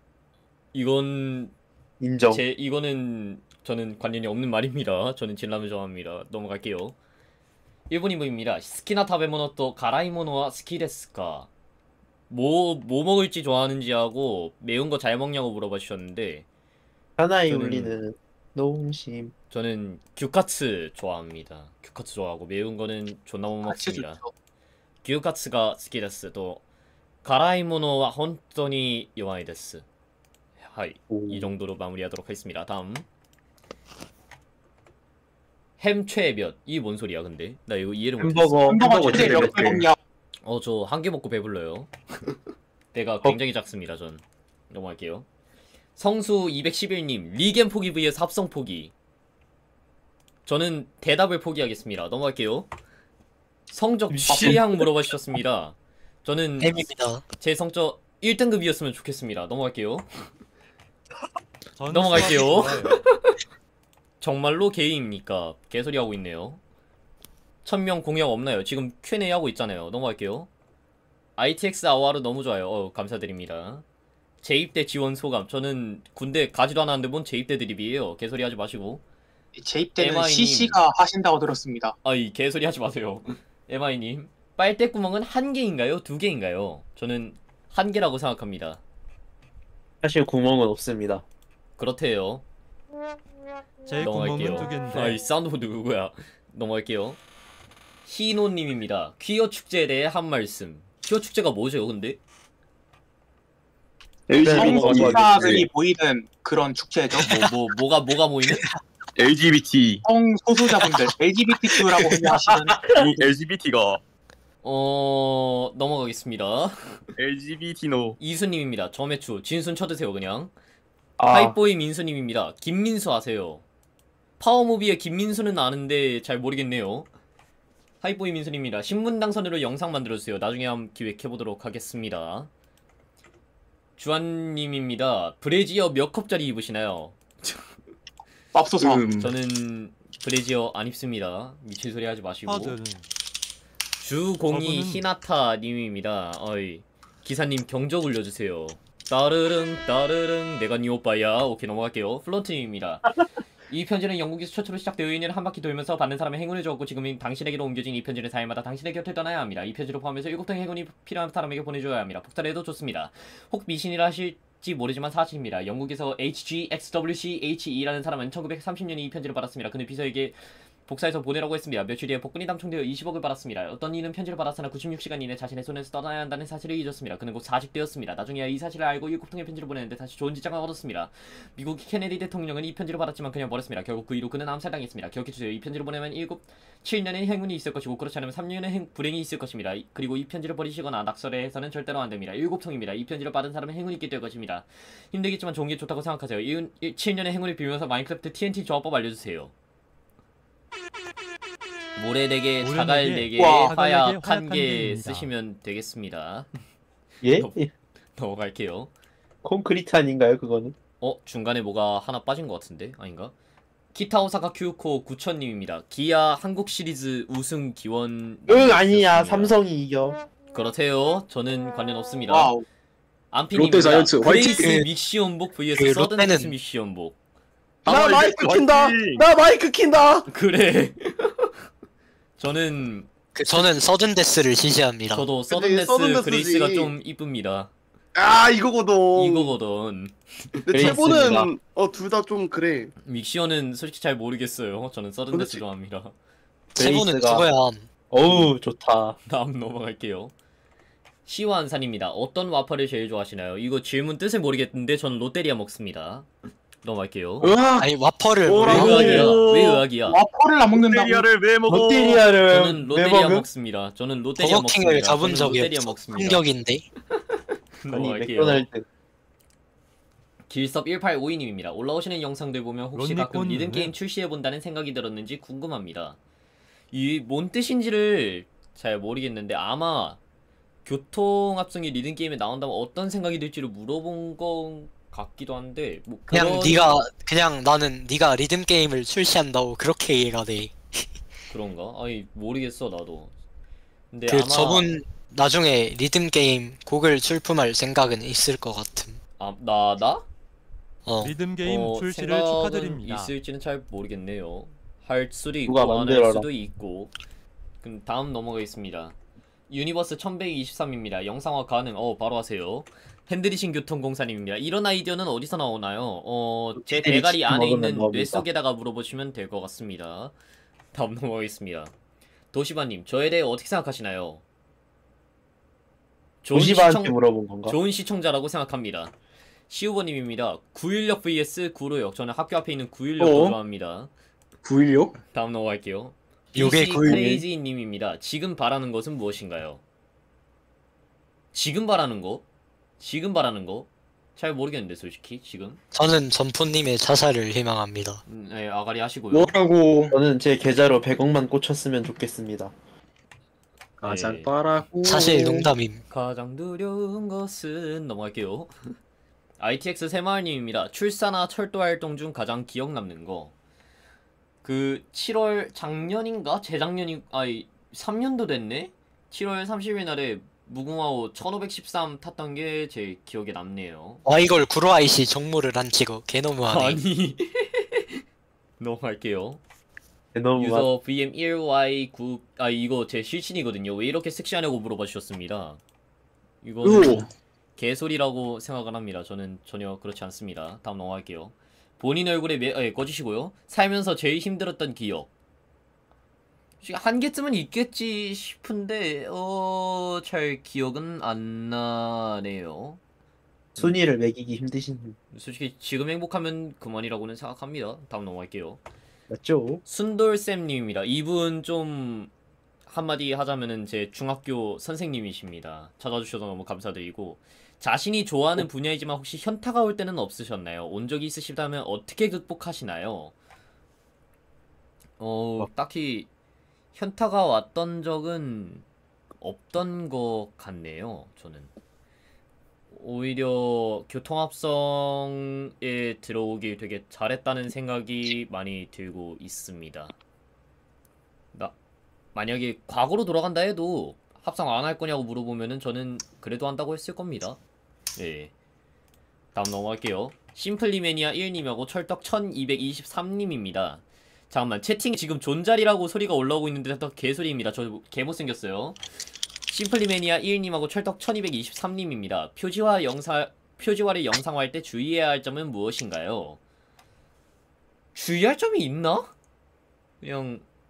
Speaker 1: 이건
Speaker 9: 인정.
Speaker 1: 제 이거는 저는 관련이 없는 말입니다. 저는 진라면 좋아합니다. 넘어갈게요. 일본인분입니다. 스키나 타베모노 또 가라이모노와 스키데스까? 뭐, 뭐 먹을지 좋아하는지 하고 매운 거 잘 먹냐고 물어봐 주셨는데
Speaker 9: 하나에
Speaker 1: 저는-
Speaker 9: 울리는 농심.
Speaker 1: 저는 규카츠 좋아합니다. 규카츠 좋아하고 매운 거는 존나 못
Speaker 3: 같이
Speaker 1: 먹습니다.
Speaker 3: 좋죠.
Speaker 1: 규카츠가 스키데스 또 가라이모노와 혼돈이 요아이 데스. 하이.
Speaker 9: 오.
Speaker 1: 이 정도로 마무리하도록 하겠습니다. 다음 햄최몇 이 뭔 소리야 근데? 나 이거 이해를 못했어.
Speaker 9: 햄버거
Speaker 3: 햄버거
Speaker 9: 햄버거
Speaker 3: 최대 몇
Speaker 9: 최대
Speaker 3: 개 먹냐?
Speaker 1: 어 저 한 개 먹고 배불러요. 배가
Speaker 9: 어?
Speaker 1: 굉장히 작습니다. 전 넘어갈게요. 성수 이백십일님 리겐 포기 vs 합성 포기. 저는 대답을 포기하겠습니다. 넘어갈게요. 성적 취향 물어봐 주셨습니다. 저는
Speaker 6: M입니다.
Speaker 1: 제 성적 일 등급이었으면 좋겠습니다. 넘어갈게요.
Speaker 7: 저는
Speaker 1: 넘어갈게요.
Speaker 7: 수학이 좋아요.
Speaker 1: 정말로 게이입니까? 개소리 하고 있네요. 천명 공약 없나요? 지금 큐 앤 에이 하고 있잖아요. 넘어갈게요. 아이티엑스 아와르 너무 좋아요. 어, 감사드립니다. 재입대 지원 소감. 저는 군대 가지도 않았는데 뭔 재입대 드립이에요. 개소리 하지 마시고.
Speaker 3: 재입대는
Speaker 1: 에마이님.
Speaker 3: 씨씨가 하신다고 들었습니다.
Speaker 1: 아이 개소리 하지 마세요. 에마이님. 빨대 구멍은 한 개인가요? 두 개인가요? 저는 한 개라고 생각합니다.
Speaker 9: 사실 구멍은 없습니다.
Speaker 1: 그렇대요.
Speaker 7: 제 구멍은
Speaker 1: 넘어갈게요.
Speaker 7: 두 개인데
Speaker 1: 아이 사운드 누구야? 넘어갈게요. 희노님입니다. 퀴어 축제에 대해 한 말씀. 퀴어 축제가 뭐죠, 근데?
Speaker 3: 성소수자들이 모이는 그런 축제죠.
Speaker 1: 뭐, 뭐 뭐가 뭐가 모이는?
Speaker 8: 엘지비티.
Speaker 3: 성소수자분들 엘지비티큐라고 하시는
Speaker 8: 엘지비티가
Speaker 1: 어 넘어가겠습니다.
Speaker 8: 엘지비티노.
Speaker 1: 이수님입니다. 저매추 진순 쳐드세요 그냥.
Speaker 9: 아,
Speaker 1: 하이보이 민수님입니다. 김민수 아세요? 파워무비의 김민수는 아는데 잘 모르겠네요. 하이보이 민수님입니다. 신분당선으로 영상 만들어주세요. 나중에 한번 기획해보도록 하겠습니다. 주한님입니다. 브래지어 몇 컵짜리 입으시나요?
Speaker 3: 맙소사.
Speaker 5: 음,
Speaker 1: 저는 브래지어 안 입습니다. 미친 소리 하지 마시고.
Speaker 7: 퍼즐은
Speaker 1: 주공이
Speaker 7: 저분은-
Speaker 1: 히나타님입니다. 어이 기사님 경적 올려주세요. 따르릉 따르릉 내가 니 오빠야. 오케이 넘어갈게요. 플런트님입니다. 이 편지는 영국에서 최초로 시작되어 있는 한 바퀴 돌면서 받는 사람의 행운을 주었고 지금은 당신에게로 옮겨진 이 편지는 사 일마다 당신의 곁에 떠나야 합니다. 이 편지를 포함해서 일곱 통의 행운이 필요한 사람에게 보내줘야 합니다. 폭탄해도 좋습니다. 혹 미신이라 하실지 모르지만 사실입니다. 영국에서 에이치 지 엑스 더블유 씨 에이치 이라는 사람은 천구백삼십 년에 이 편지를 받았습니다. 그는 비서에게 복사해서 보내라고 했습니다. 며칠 뒤에 복근이 당첨되어 이십억을 받았습니다. 어떤 이는 편지를 받았으나 구십육 시간 이내 자신의 손에서 떠나야 한다는 사실을 잊었습니다. 그는 곧 사직되었습니다. 나중에야 이 사실을 알고 일곱 통의 편지를 보냈는데 다시 좋은 직장을 얻었습니다. 미국 케네디 대통령은 이 편지를 받았지만 그냥 버렸습니다. 결국 그 이후 그는 암살당했습니다. 기억해주세요. 이 편지를 보내면 일곱, 칠 년의 행운이 있을 것이고 그렇지 않으면 삼 년의 행, 불행이 있을 것입니다. 그리고 이 편지를 버리시거나 낙설해서는 절대로 안됩니다. 일곱 통입니다. 이 편지를 받은 사람은 행운이 있게 될 것입니다. 힘들겠지만 좋은 게 좋다고 생각하세요. 일, 일, 칠 년의 행운을 빌면서 마인크래프트 티엔티 조합법 알려주세요. 모래네개, 자갈네개, 화약 한 개 쓰시면 되겠습니다.
Speaker 9: 예?
Speaker 1: 넘, 넘어갈게요.
Speaker 9: 콘크리트 아닌가요 그거는?
Speaker 1: 어? 중간에 뭐가 하나 빠진 것 같은데? 아닌가? 키타오사카 큐코 구천님입니다. 기아 한국 시리즈 우승 기원.
Speaker 9: 응 아니야 삼성이 이겨.
Speaker 1: 그렇대요. 저는 관련 없습니다.
Speaker 3: 와우.
Speaker 1: 안피님입니다.
Speaker 5: 롯데 자이언츠
Speaker 1: 그레이스
Speaker 5: 화이팅!
Speaker 1: 믹시온복 vs
Speaker 6: 그
Speaker 1: 서든데스
Speaker 6: 롯데는-
Speaker 1: 믹시온복.
Speaker 9: 나 마이크 킨다. 나 마이크 킨다.
Speaker 1: 그래. 저는
Speaker 6: 그 저는 서든데스를 지지합니다.
Speaker 1: 저도
Speaker 12: 근데
Speaker 1: 서든데스
Speaker 12: 서든데스지.
Speaker 1: 그레이스가 좀 이쁩니다.
Speaker 12: 아 이거거든.
Speaker 1: 이거거든.
Speaker 12: 근데 최고는 어 둘 다 좀 그래.
Speaker 1: 믹시온은 솔직히 잘 모르겠어요. 저는 서든데스
Speaker 12: 그렇지.
Speaker 1: 좋아합니다.
Speaker 6: 최고는
Speaker 9: 그레이스가-
Speaker 6: 그거야.
Speaker 9: 어우 좋다.
Speaker 1: 다음 넘어갈게요. 시완산입니다. 어떤 와퍼를 제일 좋아하시나요? 이거 질문 뜻을 모르겠는데 저는 롯데리아 먹습니다. 넘어갈게요.
Speaker 5: 으악!
Speaker 6: 아니 와퍼를
Speaker 1: 왜
Speaker 6: 모르고
Speaker 1: 의학이야? 왜 의학이야?
Speaker 3: 와퍼를 안 먹는다고?
Speaker 8: 롯데리아를 왜 먹어?
Speaker 9: 롯데리아를
Speaker 1: 저는
Speaker 9: 왜
Speaker 1: 롯데리아
Speaker 9: 먹음?
Speaker 1: 먹습니다. 저는 롯데리아
Speaker 6: 버거킹을
Speaker 1: 먹습니다.
Speaker 6: 가본
Speaker 1: 저는
Speaker 6: 적이
Speaker 1: 롯데리아
Speaker 6: 없어.
Speaker 1: 먹습니다.
Speaker 6: 충격인데.
Speaker 9: 아니
Speaker 1: 넘어갈게요.
Speaker 9: 맥도날드.
Speaker 1: 길섭 일팔오이님입니다. 올라오시는 영상들 보면 혹시 가끔
Speaker 7: 론니콘
Speaker 1: 리듬 게임 출시해본다는 생각이 들었는지 궁금합니다. 이 뭔 뜻인지를 잘 모르겠는데 아마 교통합성이 리듬 게임에 나온다면 어떤 생각이 들지를 물어본 것 같기도 한데 뭐
Speaker 6: 그냥
Speaker 1: 그런-
Speaker 6: 네가 그냥 나는 네가 리듬 게임을 출시한다고 그렇게 이해가 돼.
Speaker 1: 그런가? 아니 모르겠어 나도. 근데
Speaker 6: 그
Speaker 1: 아마
Speaker 6: 저분 나중에 리듬 게임 곡을 출품할 생각은 있을 것 같음.
Speaker 1: 아, 나 나?
Speaker 6: 어.
Speaker 7: 리듬 게임
Speaker 1: 어,
Speaker 7: 출시를
Speaker 1: 생각은
Speaker 7: 축하드립니다.
Speaker 1: 있을지는 잘 모르겠네요. 할 수도 있고
Speaker 9: 누가
Speaker 1: 안 할
Speaker 9: 만들어라.
Speaker 1: 수도 있고. 그럼 다음 넘어가겠습니다. 유니버스 천백이십삼입니다. 영상화 가능. 어 바로 하세요. 핸드리신 교통공사님입니다. 이런 아이디어는 어디서 나오나요? 어, 제
Speaker 9: 핸드리신
Speaker 1: 대가리 안에
Speaker 9: 먹으면
Speaker 1: 있는
Speaker 9: 뭡니까?
Speaker 1: 뇌 속에다가 물어보시면 될 것 같습니다. 다음 넘어가겠습니다. 도시바님, 저에 대해 어떻게 생각하시나요? 좋은
Speaker 9: 도시바한테
Speaker 1: 시청-
Speaker 9: 물어본 건가?
Speaker 1: 좋은 시청자라고 생각합니다. 시우버님입니다. 구일역 vs 구로역. 저는 학교 앞에 있는 구일역
Speaker 5: 어?
Speaker 1: 좋아합니다.
Speaker 5: 구일육?
Speaker 1: 다음 넘어갈게요.
Speaker 6: 요게 구일육.
Speaker 1: 크레이지님입니다. 지금 바라는 것은 무엇인가요? 지금 바라는 거? 지금 바라는 거? 잘 모르겠는데 솔직히 지금.
Speaker 6: 저는 전포님의 자살을 희망합니다.
Speaker 1: 음, 네, 아가리 하시고요.
Speaker 5: 뭐라고?
Speaker 9: 저는 제 계좌로 백억만 꽂혔으면 좋겠습니다.
Speaker 5: 가장
Speaker 1: 네.
Speaker 5: 빠라고.
Speaker 6: 사실 농담임.
Speaker 1: 가장 두려운 것은 넘어갈게요. 아이티엑스 새마을님입니다. 출사나 철도 활동 중 가장 기억 남는 거. 그 칠월 작년인가 재작년이 아니 삼 년도 됐네. 칠월 삼십일 날에 무궁화호 천오백십삼 탔던 게 제 기억에 남네요.
Speaker 6: 와 이걸 구로아이씨 정모를 안 찍어. 개너무하네.
Speaker 1: 아니 넘어갈게요.
Speaker 9: 너무
Speaker 1: 유저 브이엠 일 와이 구 아 이거 제 실친이거든요. 왜 이렇게 섹시하냐고 물어봐 주셨습니다. 이거는
Speaker 5: 으.
Speaker 1: 개소리라고 생각을 합니다. 저는 전혀 그렇지 않습니다. 다음 넘어갈게요. 본인 얼굴에 매, 예, 꺼주시고요. 살면서 제일 힘들었던 기억. 한 개쯤은 있겠지 싶은데 어... 잘 기억은 안 나네요.
Speaker 9: 순위를 매기기 힘드신 분.
Speaker 1: 솔직히 지금 행복하면 그만이라고는 생각합니다. 다음 넘어갈게요.
Speaker 9: 맞죠?
Speaker 1: 순돌쌤님입니다. 이분 좀 한마디 하자면은 제 중학교 선생님이십니다. 찾아주셔서 너무 감사드리고 자신이 좋아하는 분야이지만 혹시 현타가 올 때는 없으셨나요? 온 적이 있으시다면 어떻게 극복하시나요? 어 딱히 현타가 왔던 적은 없던 것 같네요. 저는 오히려 교통합성에 들어오길 되게 잘했다는 생각이 많이 들고 있습니다. 나 만약에 과거로 돌아간다 해도 합성 안 할 거냐고 물어보면은 저는 그래도 한다고 했을 겁니다. 예. 다음 넘어갈게요. 심플리매니아 일님하고 철떡 천이백이십삼님입니다. 잠깐만 채팅 지금 존잘이라고 소리가 올라오고 있는데 또 개소리입니다. 저 개못생겼어요. 심플리매니아 일님하고 철떡 천이백이십삼님입니다. 표지화 영상 표지화를 영상화할 때 주의해야 할 점은 무엇인가요? 주의할 점이 있나? 그냥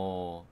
Speaker 1: 어...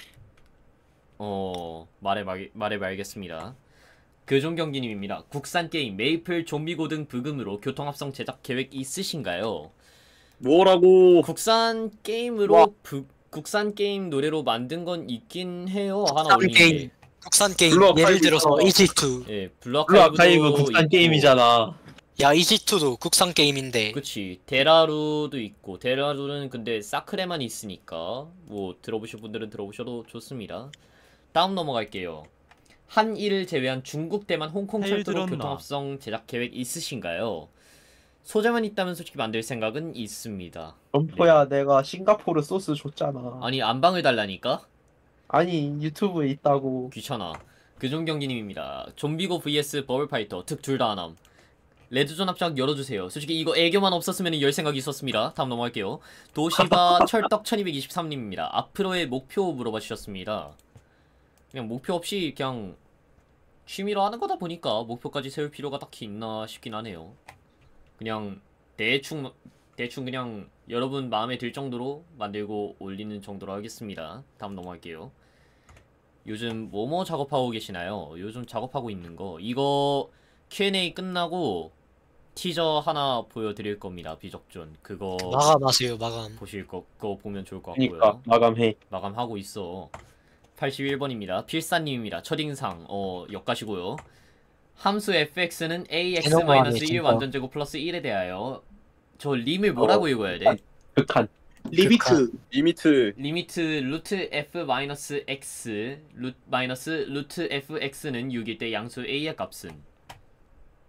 Speaker 1: 어... 말해 말, 말해 말겠습니다. 교종경기님입니다. 국산 게임 메이플 좀비고 등 부금으로 교통합성 제작 계획 있으신가요?
Speaker 8: 뭐라고?
Speaker 1: 국산 게임으로
Speaker 8: 와.
Speaker 1: 부, 국산 게임 노래로 만든 건 있긴 해요. 하나
Speaker 6: 국산
Speaker 1: 올린
Speaker 6: 게임.
Speaker 1: 게.
Speaker 6: 국산 게임
Speaker 8: 블루
Speaker 6: 예를
Speaker 8: 아카이브
Speaker 6: 들어서
Speaker 8: 있잖아.
Speaker 6: 이지투.
Speaker 1: 예, 블루
Speaker 12: 블루
Speaker 1: 아카이브도
Speaker 12: 아카이브 국산
Speaker 1: 있고.
Speaker 12: 게임이잖아.
Speaker 6: 야 이지투도 국산 게임인데.
Speaker 1: 그치. 데라루도 있고. 데라루는 근데 사크레만 있으니까 뭐 들어보실 분들은 들어보셔도 좋습니다. 다음 넘어갈게요. 한일을 제외한 중국, 대만, 홍콩
Speaker 7: 헤일
Speaker 1: 철도로
Speaker 7: 들었나?
Speaker 1: 교통합성 제작 계획 있으신가요? 소재만 있다면 솔직히 만들 생각은 있습니다.
Speaker 9: 점포야 내가 싱가포르 소스 줬잖아.
Speaker 1: 아니 안방을 달라니까?
Speaker 9: 아니 유튜브에 있다고.
Speaker 1: 귀찮아. 그종경기님입니다. 좀비고 vs 버블파이터 특 둘 다 안함. 레드존 합작 열어주세요. 솔직히 이거 애교만 없었으면 열 생각이 있었습니다. 다음 넘어갈게요. 도시바 철떡 천이백이십삼님입니다. 앞으로의 목표 물어봐 주셨습니다. 그냥 목표 없이 그냥 취미로 하는 거다 보니까 목표까지 세울 필요가 딱히 있나 싶긴 하네요. 그냥 대충 대충 그냥 여러분 마음에 들 정도로 만들고 올리는 정도로 하겠습니다. 다음 넘어갈게요. 요즘 뭐뭐 작업하고 계시나요? 요즘 작업하고 있는 거 이거 큐 앤 에이 끝나고 티저 하나 보여드릴 겁니다. 비적존 그거
Speaker 6: 마감하세요 마감.
Speaker 1: 보실 거 그거 보면 좋을 것 같고요.
Speaker 12: 그러니까 마감해.
Speaker 1: 마감하고 있어. 팔십일 번입니다. 필사님입니다. 첫인상 어 역가시고요. 함수 에프엑스는 에이엑스-일 완전제곱 플러스 일에 대하여 저 림을 뭐라고
Speaker 12: 어,
Speaker 1: 읽어야 돼?
Speaker 12: 극한.
Speaker 3: 리미트.
Speaker 8: 리미트.
Speaker 1: 리미트 루트 f 마이너스 x 루, 마이너스 루트 fx는 육일 때 양수 a의 값은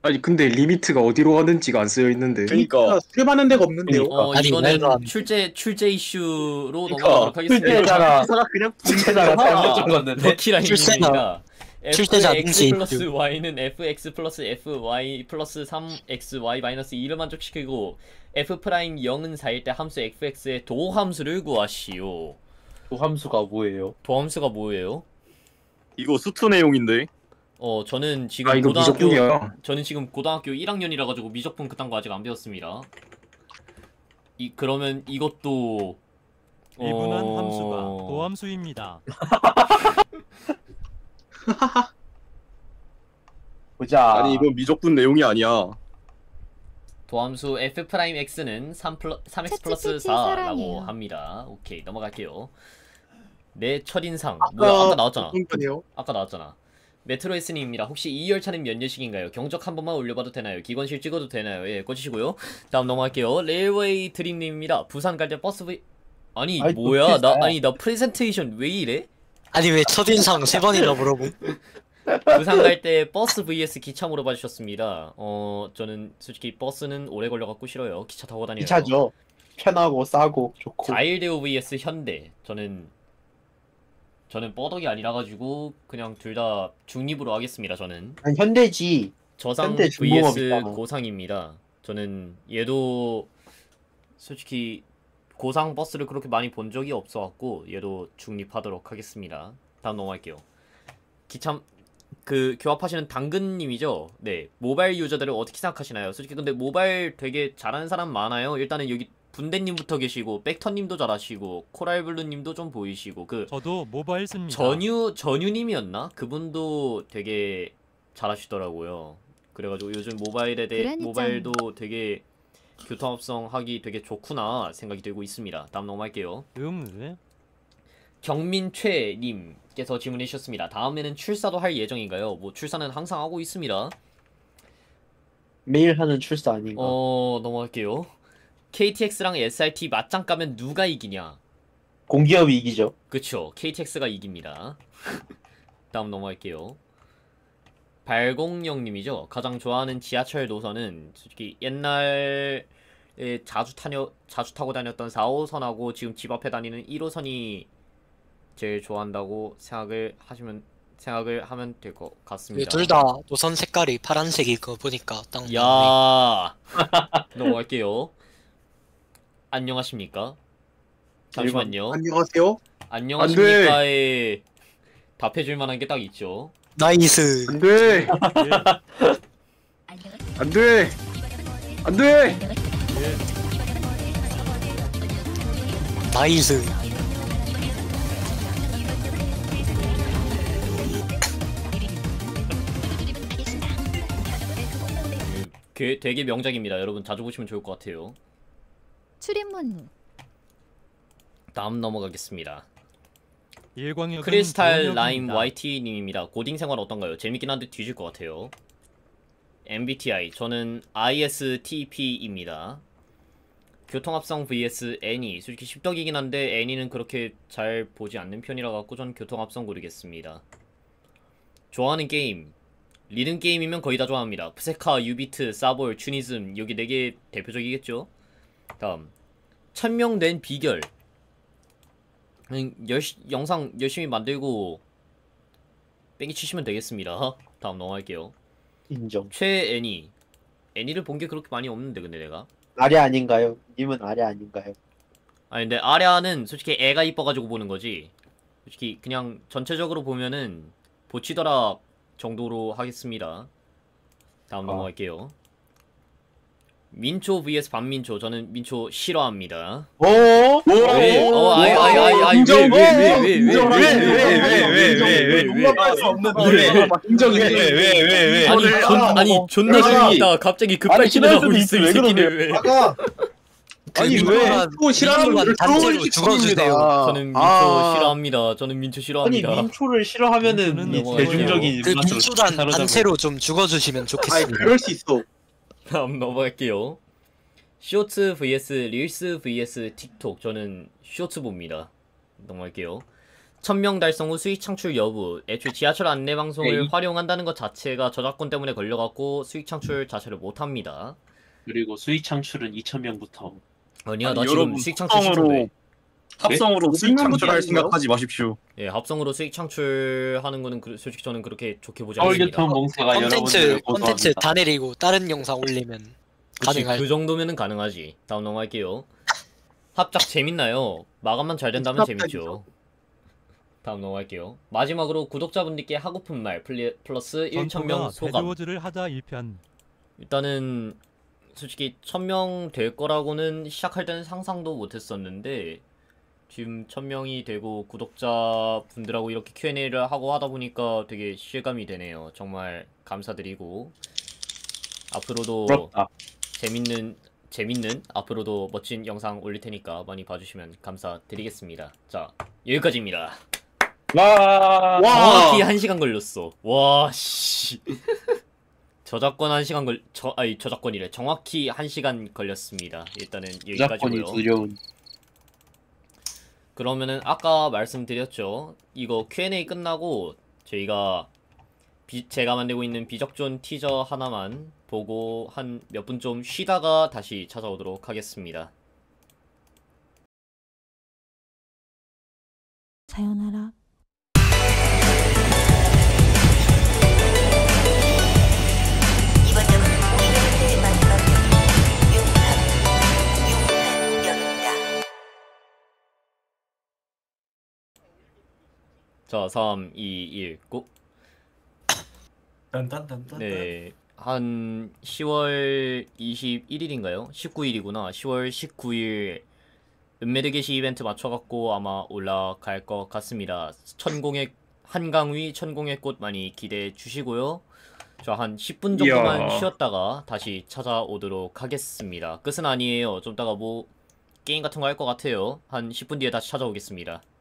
Speaker 5: 아니 근데 리미트가 어디로 가는지가 안 쓰여 있는데.
Speaker 4: 그러니까
Speaker 12: 수렴하는 데가 없는데요.
Speaker 1: 어
Speaker 6: 아니,
Speaker 1: 이거는
Speaker 6: 말도 안 돼.
Speaker 1: 출제 출제 이슈로
Speaker 4: 그러니까,
Speaker 1: 넘어가도록 하겠습니다.
Speaker 9: 출제자가
Speaker 4: 그냥
Speaker 9: 출제자가 잘못 적었는데.
Speaker 1: 버키라인입니다.
Speaker 6: 출제자
Speaker 1: fx
Speaker 6: 응시
Speaker 1: 플러스 y는 fx 플러스 fy 플러스 삼 엑스 와이 마이너스 이를 만족시키고 f 프라임 영은 사일 때 함수 fx의 도함수를 구하시오.
Speaker 9: 도함수가 뭐예요?
Speaker 1: 도함수가 뭐예요?
Speaker 8: 이거 수투 내용인데.
Speaker 1: 어 저는 지금
Speaker 5: 아 이거
Speaker 1: 고등학교
Speaker 5: 미적분이야.
Speaker 1: 저는 지금 고등학교 일 학년이라 가지고 미적분 그딴 거 아직 안 배웠습니다. 이 그러면 이것도
Speaker 7: 이분은
Speaker 1: 어...
Speaker 7: 함수가 도함수입니다.
Speaker 9: 보자.
Speaker 8: 아니 이건 미적분 내용이 아니야.
Speaker 1: 도함수 f 프라임 x는 삼 엑스 플러스 사라고 합니다. 오케이 넘어갈게요. 내 첫인상 뭐야 아까 나왔잖아. 아까 나왔잖아. 메트로에스님입니다. 혹시 이 열차는 몇 년식인가요? 경적 한 번만 올려봐도 되나요? 기관실 찍어도 되나요? 예, 꺼주시고요. 다음 넘어갈게요. 레일웨이 드림님입니다. 부산 갈 때 버스 브 아니
Speaker 9: 아이,
Speaker 1: 뭐야? 나
Speaker 9: 비싸.
Speaker 1: 아니 나 프레젠테이션 왜 이래?
Speaker 6: 아니 왜 첫인상 세 번이나 물어보?
Speaker 1: 부산 갈 때 버스 vs 기차 물어봐 주셨습니다. 어 저는 솔직히 버스는 오래 걸려갖고 싫어요. 기차 타고 다녀요.
Speaker 9: 기차죠. 편하고 싸고 좋고.
Speaker 1: 자일대우 vs 현대. 저는 저는 뻐덕이 아니라 가지고 그냥 둘 다 중립으로 하겠습니다. 저는
Speaker 9: 아니, 현대지.
Speaker 1: 저상
Speaker 9: 현대 중공업
Speaker 1: vs
Speaker 9: 있잖아.
Speaker 1: 고상입니다. 저는 얘도 솔직히 고상 버스를 그렇게 많이 본 적이 없어갖고 얘도 중립하도록 하겠습니다. 다음 넘어갈게요. 기참 그 교합하시는 당근님이죠. 네, 모바일 유저들을 어떻게 생각하시나요? 솔직히 근데 모바일 되게 잘하는 사람 많아요. 일단은 여기 분대님부터 계시고 백터님도 잘하시고 코랄블루님도 좀 보이시고 그
Speaker 7: 저도 모바일 씁니다.
Speaker 1: 전유 전유님이었나? 그분도 되게 잘하시더라고요. 그래가지고 요즘 모바일에 대해
Speaker 13: 그러니까.
Speaker 1: 모바일도 되게 교통합성 하기 되게 좋구나 생각이 들고 있습니다. 다음 넘어갈게요.
Speaker 7: 음,
Speaker 1: 경민최님께서 질문해 주셨습니다. 다음에는 출사도 할 예정인가요? 뭐 출사는 항상 하고 있습니다.
Speaker 9: 매일 하는 출사 아닌가?
Speaker 1: 어 넘어갈게요. 케이티엑스랑 에스알티 맞짱 까면 누가 이기냐?
Speaker 9: 공기업이 이기죠.
Speaker 1: 그쵸, 케이티엑스가 이깁니다. 다음 넘어갈게요. 발공령님이죠. 가장 좋아하는 지하철 노선은 솔직히 옛날에 자주 타녀 자주 타고 다녔던 사 호선하고 지금 집 앞에 다니는 일 호선이 제일 좋아한다고 생각을 하시면 생각을 하면 될 것 같습니다.
Speaker 6: 둘 다 노선 색깔이 파란색이 거 보니까 딱 맞네.
Speaker 1: 야 넘어갈게요. 안녕하십니까? 잠시만요.
Speaker 12: 안녕하세요.
Speaker 1: 안녕하십니까에 답해줄 만한 게 딱 있죠.
Speaker 6: 나이스.
Speaker 5: 안돼. 안돼. 안돼.
Speaker 6: 나이스.
Speaker 1: 그 되게 명작입니다. 여러분 자주 보시면 좋을 것 같아요.
Speaker 13: 출입문.
Speaker 1: 다음 넘어가겠습니다.
Speaker 7: 일광역은
Speaker 1: 크리스탈 라임
Speaker 7: 도원역입니다.
Speaker 1: 와이티님입니다. 고딩 생활 어떤가요? 재밌긴 한데 뒤질 것 같아요. 엠비티아이 저는 아이에스티피입니다. 교통합성 vs 애니 솔직히 십덕이긴 한데 애니는 그렇게 잘 보지 않는 편이라 갖고 전 교통합성 고르겠습니다. 좋아하는 게임 리듬 게임이면 거의 다 좋아합니다. 푸세카, 유비트, 사볼, 튜니즘 여기 네 개 대표적이겠죠. 다음 천명 된 비결 그냥 열시, 영상 열심히 만들고 뺑이 치시면 되겠습니다. 다음 넘어갈게요.
Speaker 9: 인정.
Speaker 1: 최애니 애니를 본 게 그렇게 많이 없는데 근데 내가
Speaker 9: 아래 아닌가요? 님은 아래 아닌가요?
Speaker 1: 아니 근데 아랴는 솔직히 애가 이뻐가지고 보는 거지 솔직히 그냥 전체적으로 보면은 보치더라 정도로 하겠습니다. 다음
Speaker 9: 아.
Speaker 1: 넘어갈게요. 민초 vs 반민초 저는 민초 싫어합니다.
Speaker 9: 오?
Speaker 1: 왜? 어 아이 아이 아이 아이
Speaker 12: 인정.
Speaker 1: 왜왜왜왜왜왜왜왜왜
Speaker 12: 용납할 수 없는
Speaker 1: 왜?
Speaker 12: 인정해.
Speaker 8: 왜왜왜왜
Speaker 1: 아니 존 아니 존나
Speaker 12: 아니,
Speaker 1: 재밌다. 갑자기 급발진을
Speaker 8: 아니,
Speaker 1: 하고 있어 이
Speaker 8: 왜
Speaker 1: 새끼는 왜?
Speaker 12: 아까 아니 왜 또 싫어하는 분들
Speaker 6: 단체로
Speaker 12: 들어오기
Speaker 6: 죽어주세요.
Speaker 12: 죽입니다.
Speaker 1: 저는 민초
Speaker 12: 아.
Speaker 1: 싫어합니다. 저는 민초
Speaker 9: 아니
Speaker 1: 싫어합니다.
Speaker 9: 민초를 싫어하면은
Speaker 7: 민초는
Speaker 9: 이
Speaker 1: 넘어가요.
Speaker 9: 대중적인
Speaker 6: 그 민초단 단체로 좀 죽어주시면
Speaker 12: 아니
Speaker 6: 좋겠습니다.
Speaker 12: 그럴 수 있어.
Speaker 1: 다음 넘어갈게요. 쇼츠 vs 릴스 vs 틱톡 저는 쇼츠 봅니다. 넘어갈게요. 천명 달성 후 수익 창출 여부. 애초에 지하철 안내 방송을
Speaker 3: 네, 이-
Speaker 1: 활용한다는 것 자체가 저작권 때문에 걸려갖고 수익 창출 자체를 못합니다.
Speaker 3: 그리고 수익 창출은 이천 명부터.
Speaker 1: 아니야,
Speaker 8: 아니,
Speaker 1: 나 지금
Speaker 8: 여러분,
Speaker 1: 수익 창출
Speaker 8: 합성으로
Speaker 1: 신청돼.
Speaker 8: 합성으로 수익 창출할 생각하지 마십시오.
Speaker 1: 예, 합성으로 수익 창출하는 거는 그- 솔직히 저는 그렇게 좋게 보지
Speaker 3: 서울교통
Speaker 1: 않습니다.
Speaker 3: 공사가
Speaker 6: 콘텐츠
Speaker 3: 여러분들을
Speaker 6: 콘텐츠
Speaker 3: 고소합니다.
Speaker 6: 다 내리고 다른 영상 올리면
Speaker 1: 그치,
Speaker 6: 가능할.
Speaker 1: 그 정도면은 가능하지. 다음 넘어갈게요. 합작 재밌나요? 마감만 잘 된다면 재밌죠. 다음 넘어갈게요. 마지막으로 구독자분들께 하고픈 말 플리, 플러스 천 명
Speaker 7: 전투가
Speaker 1: 소감.
Speaker 7: 배드워즈를 하자 일 편.
Speaker 1: 일단은 솔직히 천 명 될 거라고는 시작할 때는 상상도 못했었는데 지금 천 명이 되고 구독자분들하고 이렇게 큐 앤 에이를 하고 하다 보니까 되게 실감이 되네요. 정말 감사드리고 앞으로도
Speaker 3: 부럽다.
Speaker 1: 재밌는 재밌는 앞으로도 멋진 영상 올릴 테니까 많이 봐주시면 감사드리겠습니다. 자, 여기까지입니다.
Speaker 4: 와.
Speaker 1: 정확히 한 시간 걸렸어. 와 씨. 저작권 한 시간 걸, 저, 아니 저작권이래. 정확히 한 시간 걸렸습니다. 일단은
Speaker 3: 저작권이
Speaker 1: 여기까지고요.
Speaker 3: 두려운.
Speaker 1: 그러면은 아까 말씀드렸죠. 이거 큐 앤 에이 끝나고 저희가 비, 제가 만들고 있는 비적존 티저 하나만 보고 한 몇 분 좀 쉬다가 다시 찾아오도록 하겠습니다.
Speaker 13: 사요나라.
Speaker 1: 자, 삼, 이, 일, 고!
Speaker 11: 딴딴딴딴.
Speaker 1: 네, 한 시월 이십일일인가요? 십구일이구나. 시월 십구일 은메드 게시 이벤트 맞춰갖고 아마 올라갈 것 같습니다. 천공의 한강위 천공의 꽃 많이 기대해 주시고요. 저 한 십 분 정도만
Speaker 5: 이야.
Speaker 1: 쉬었다가 다시 찾아오도록 하겠습니다. 끝은 아니에요. 좀 이따가 뭐 게임 같은 거 할 것 같아요. 한 십 분 뒤에 다시 찾아오겠습니다.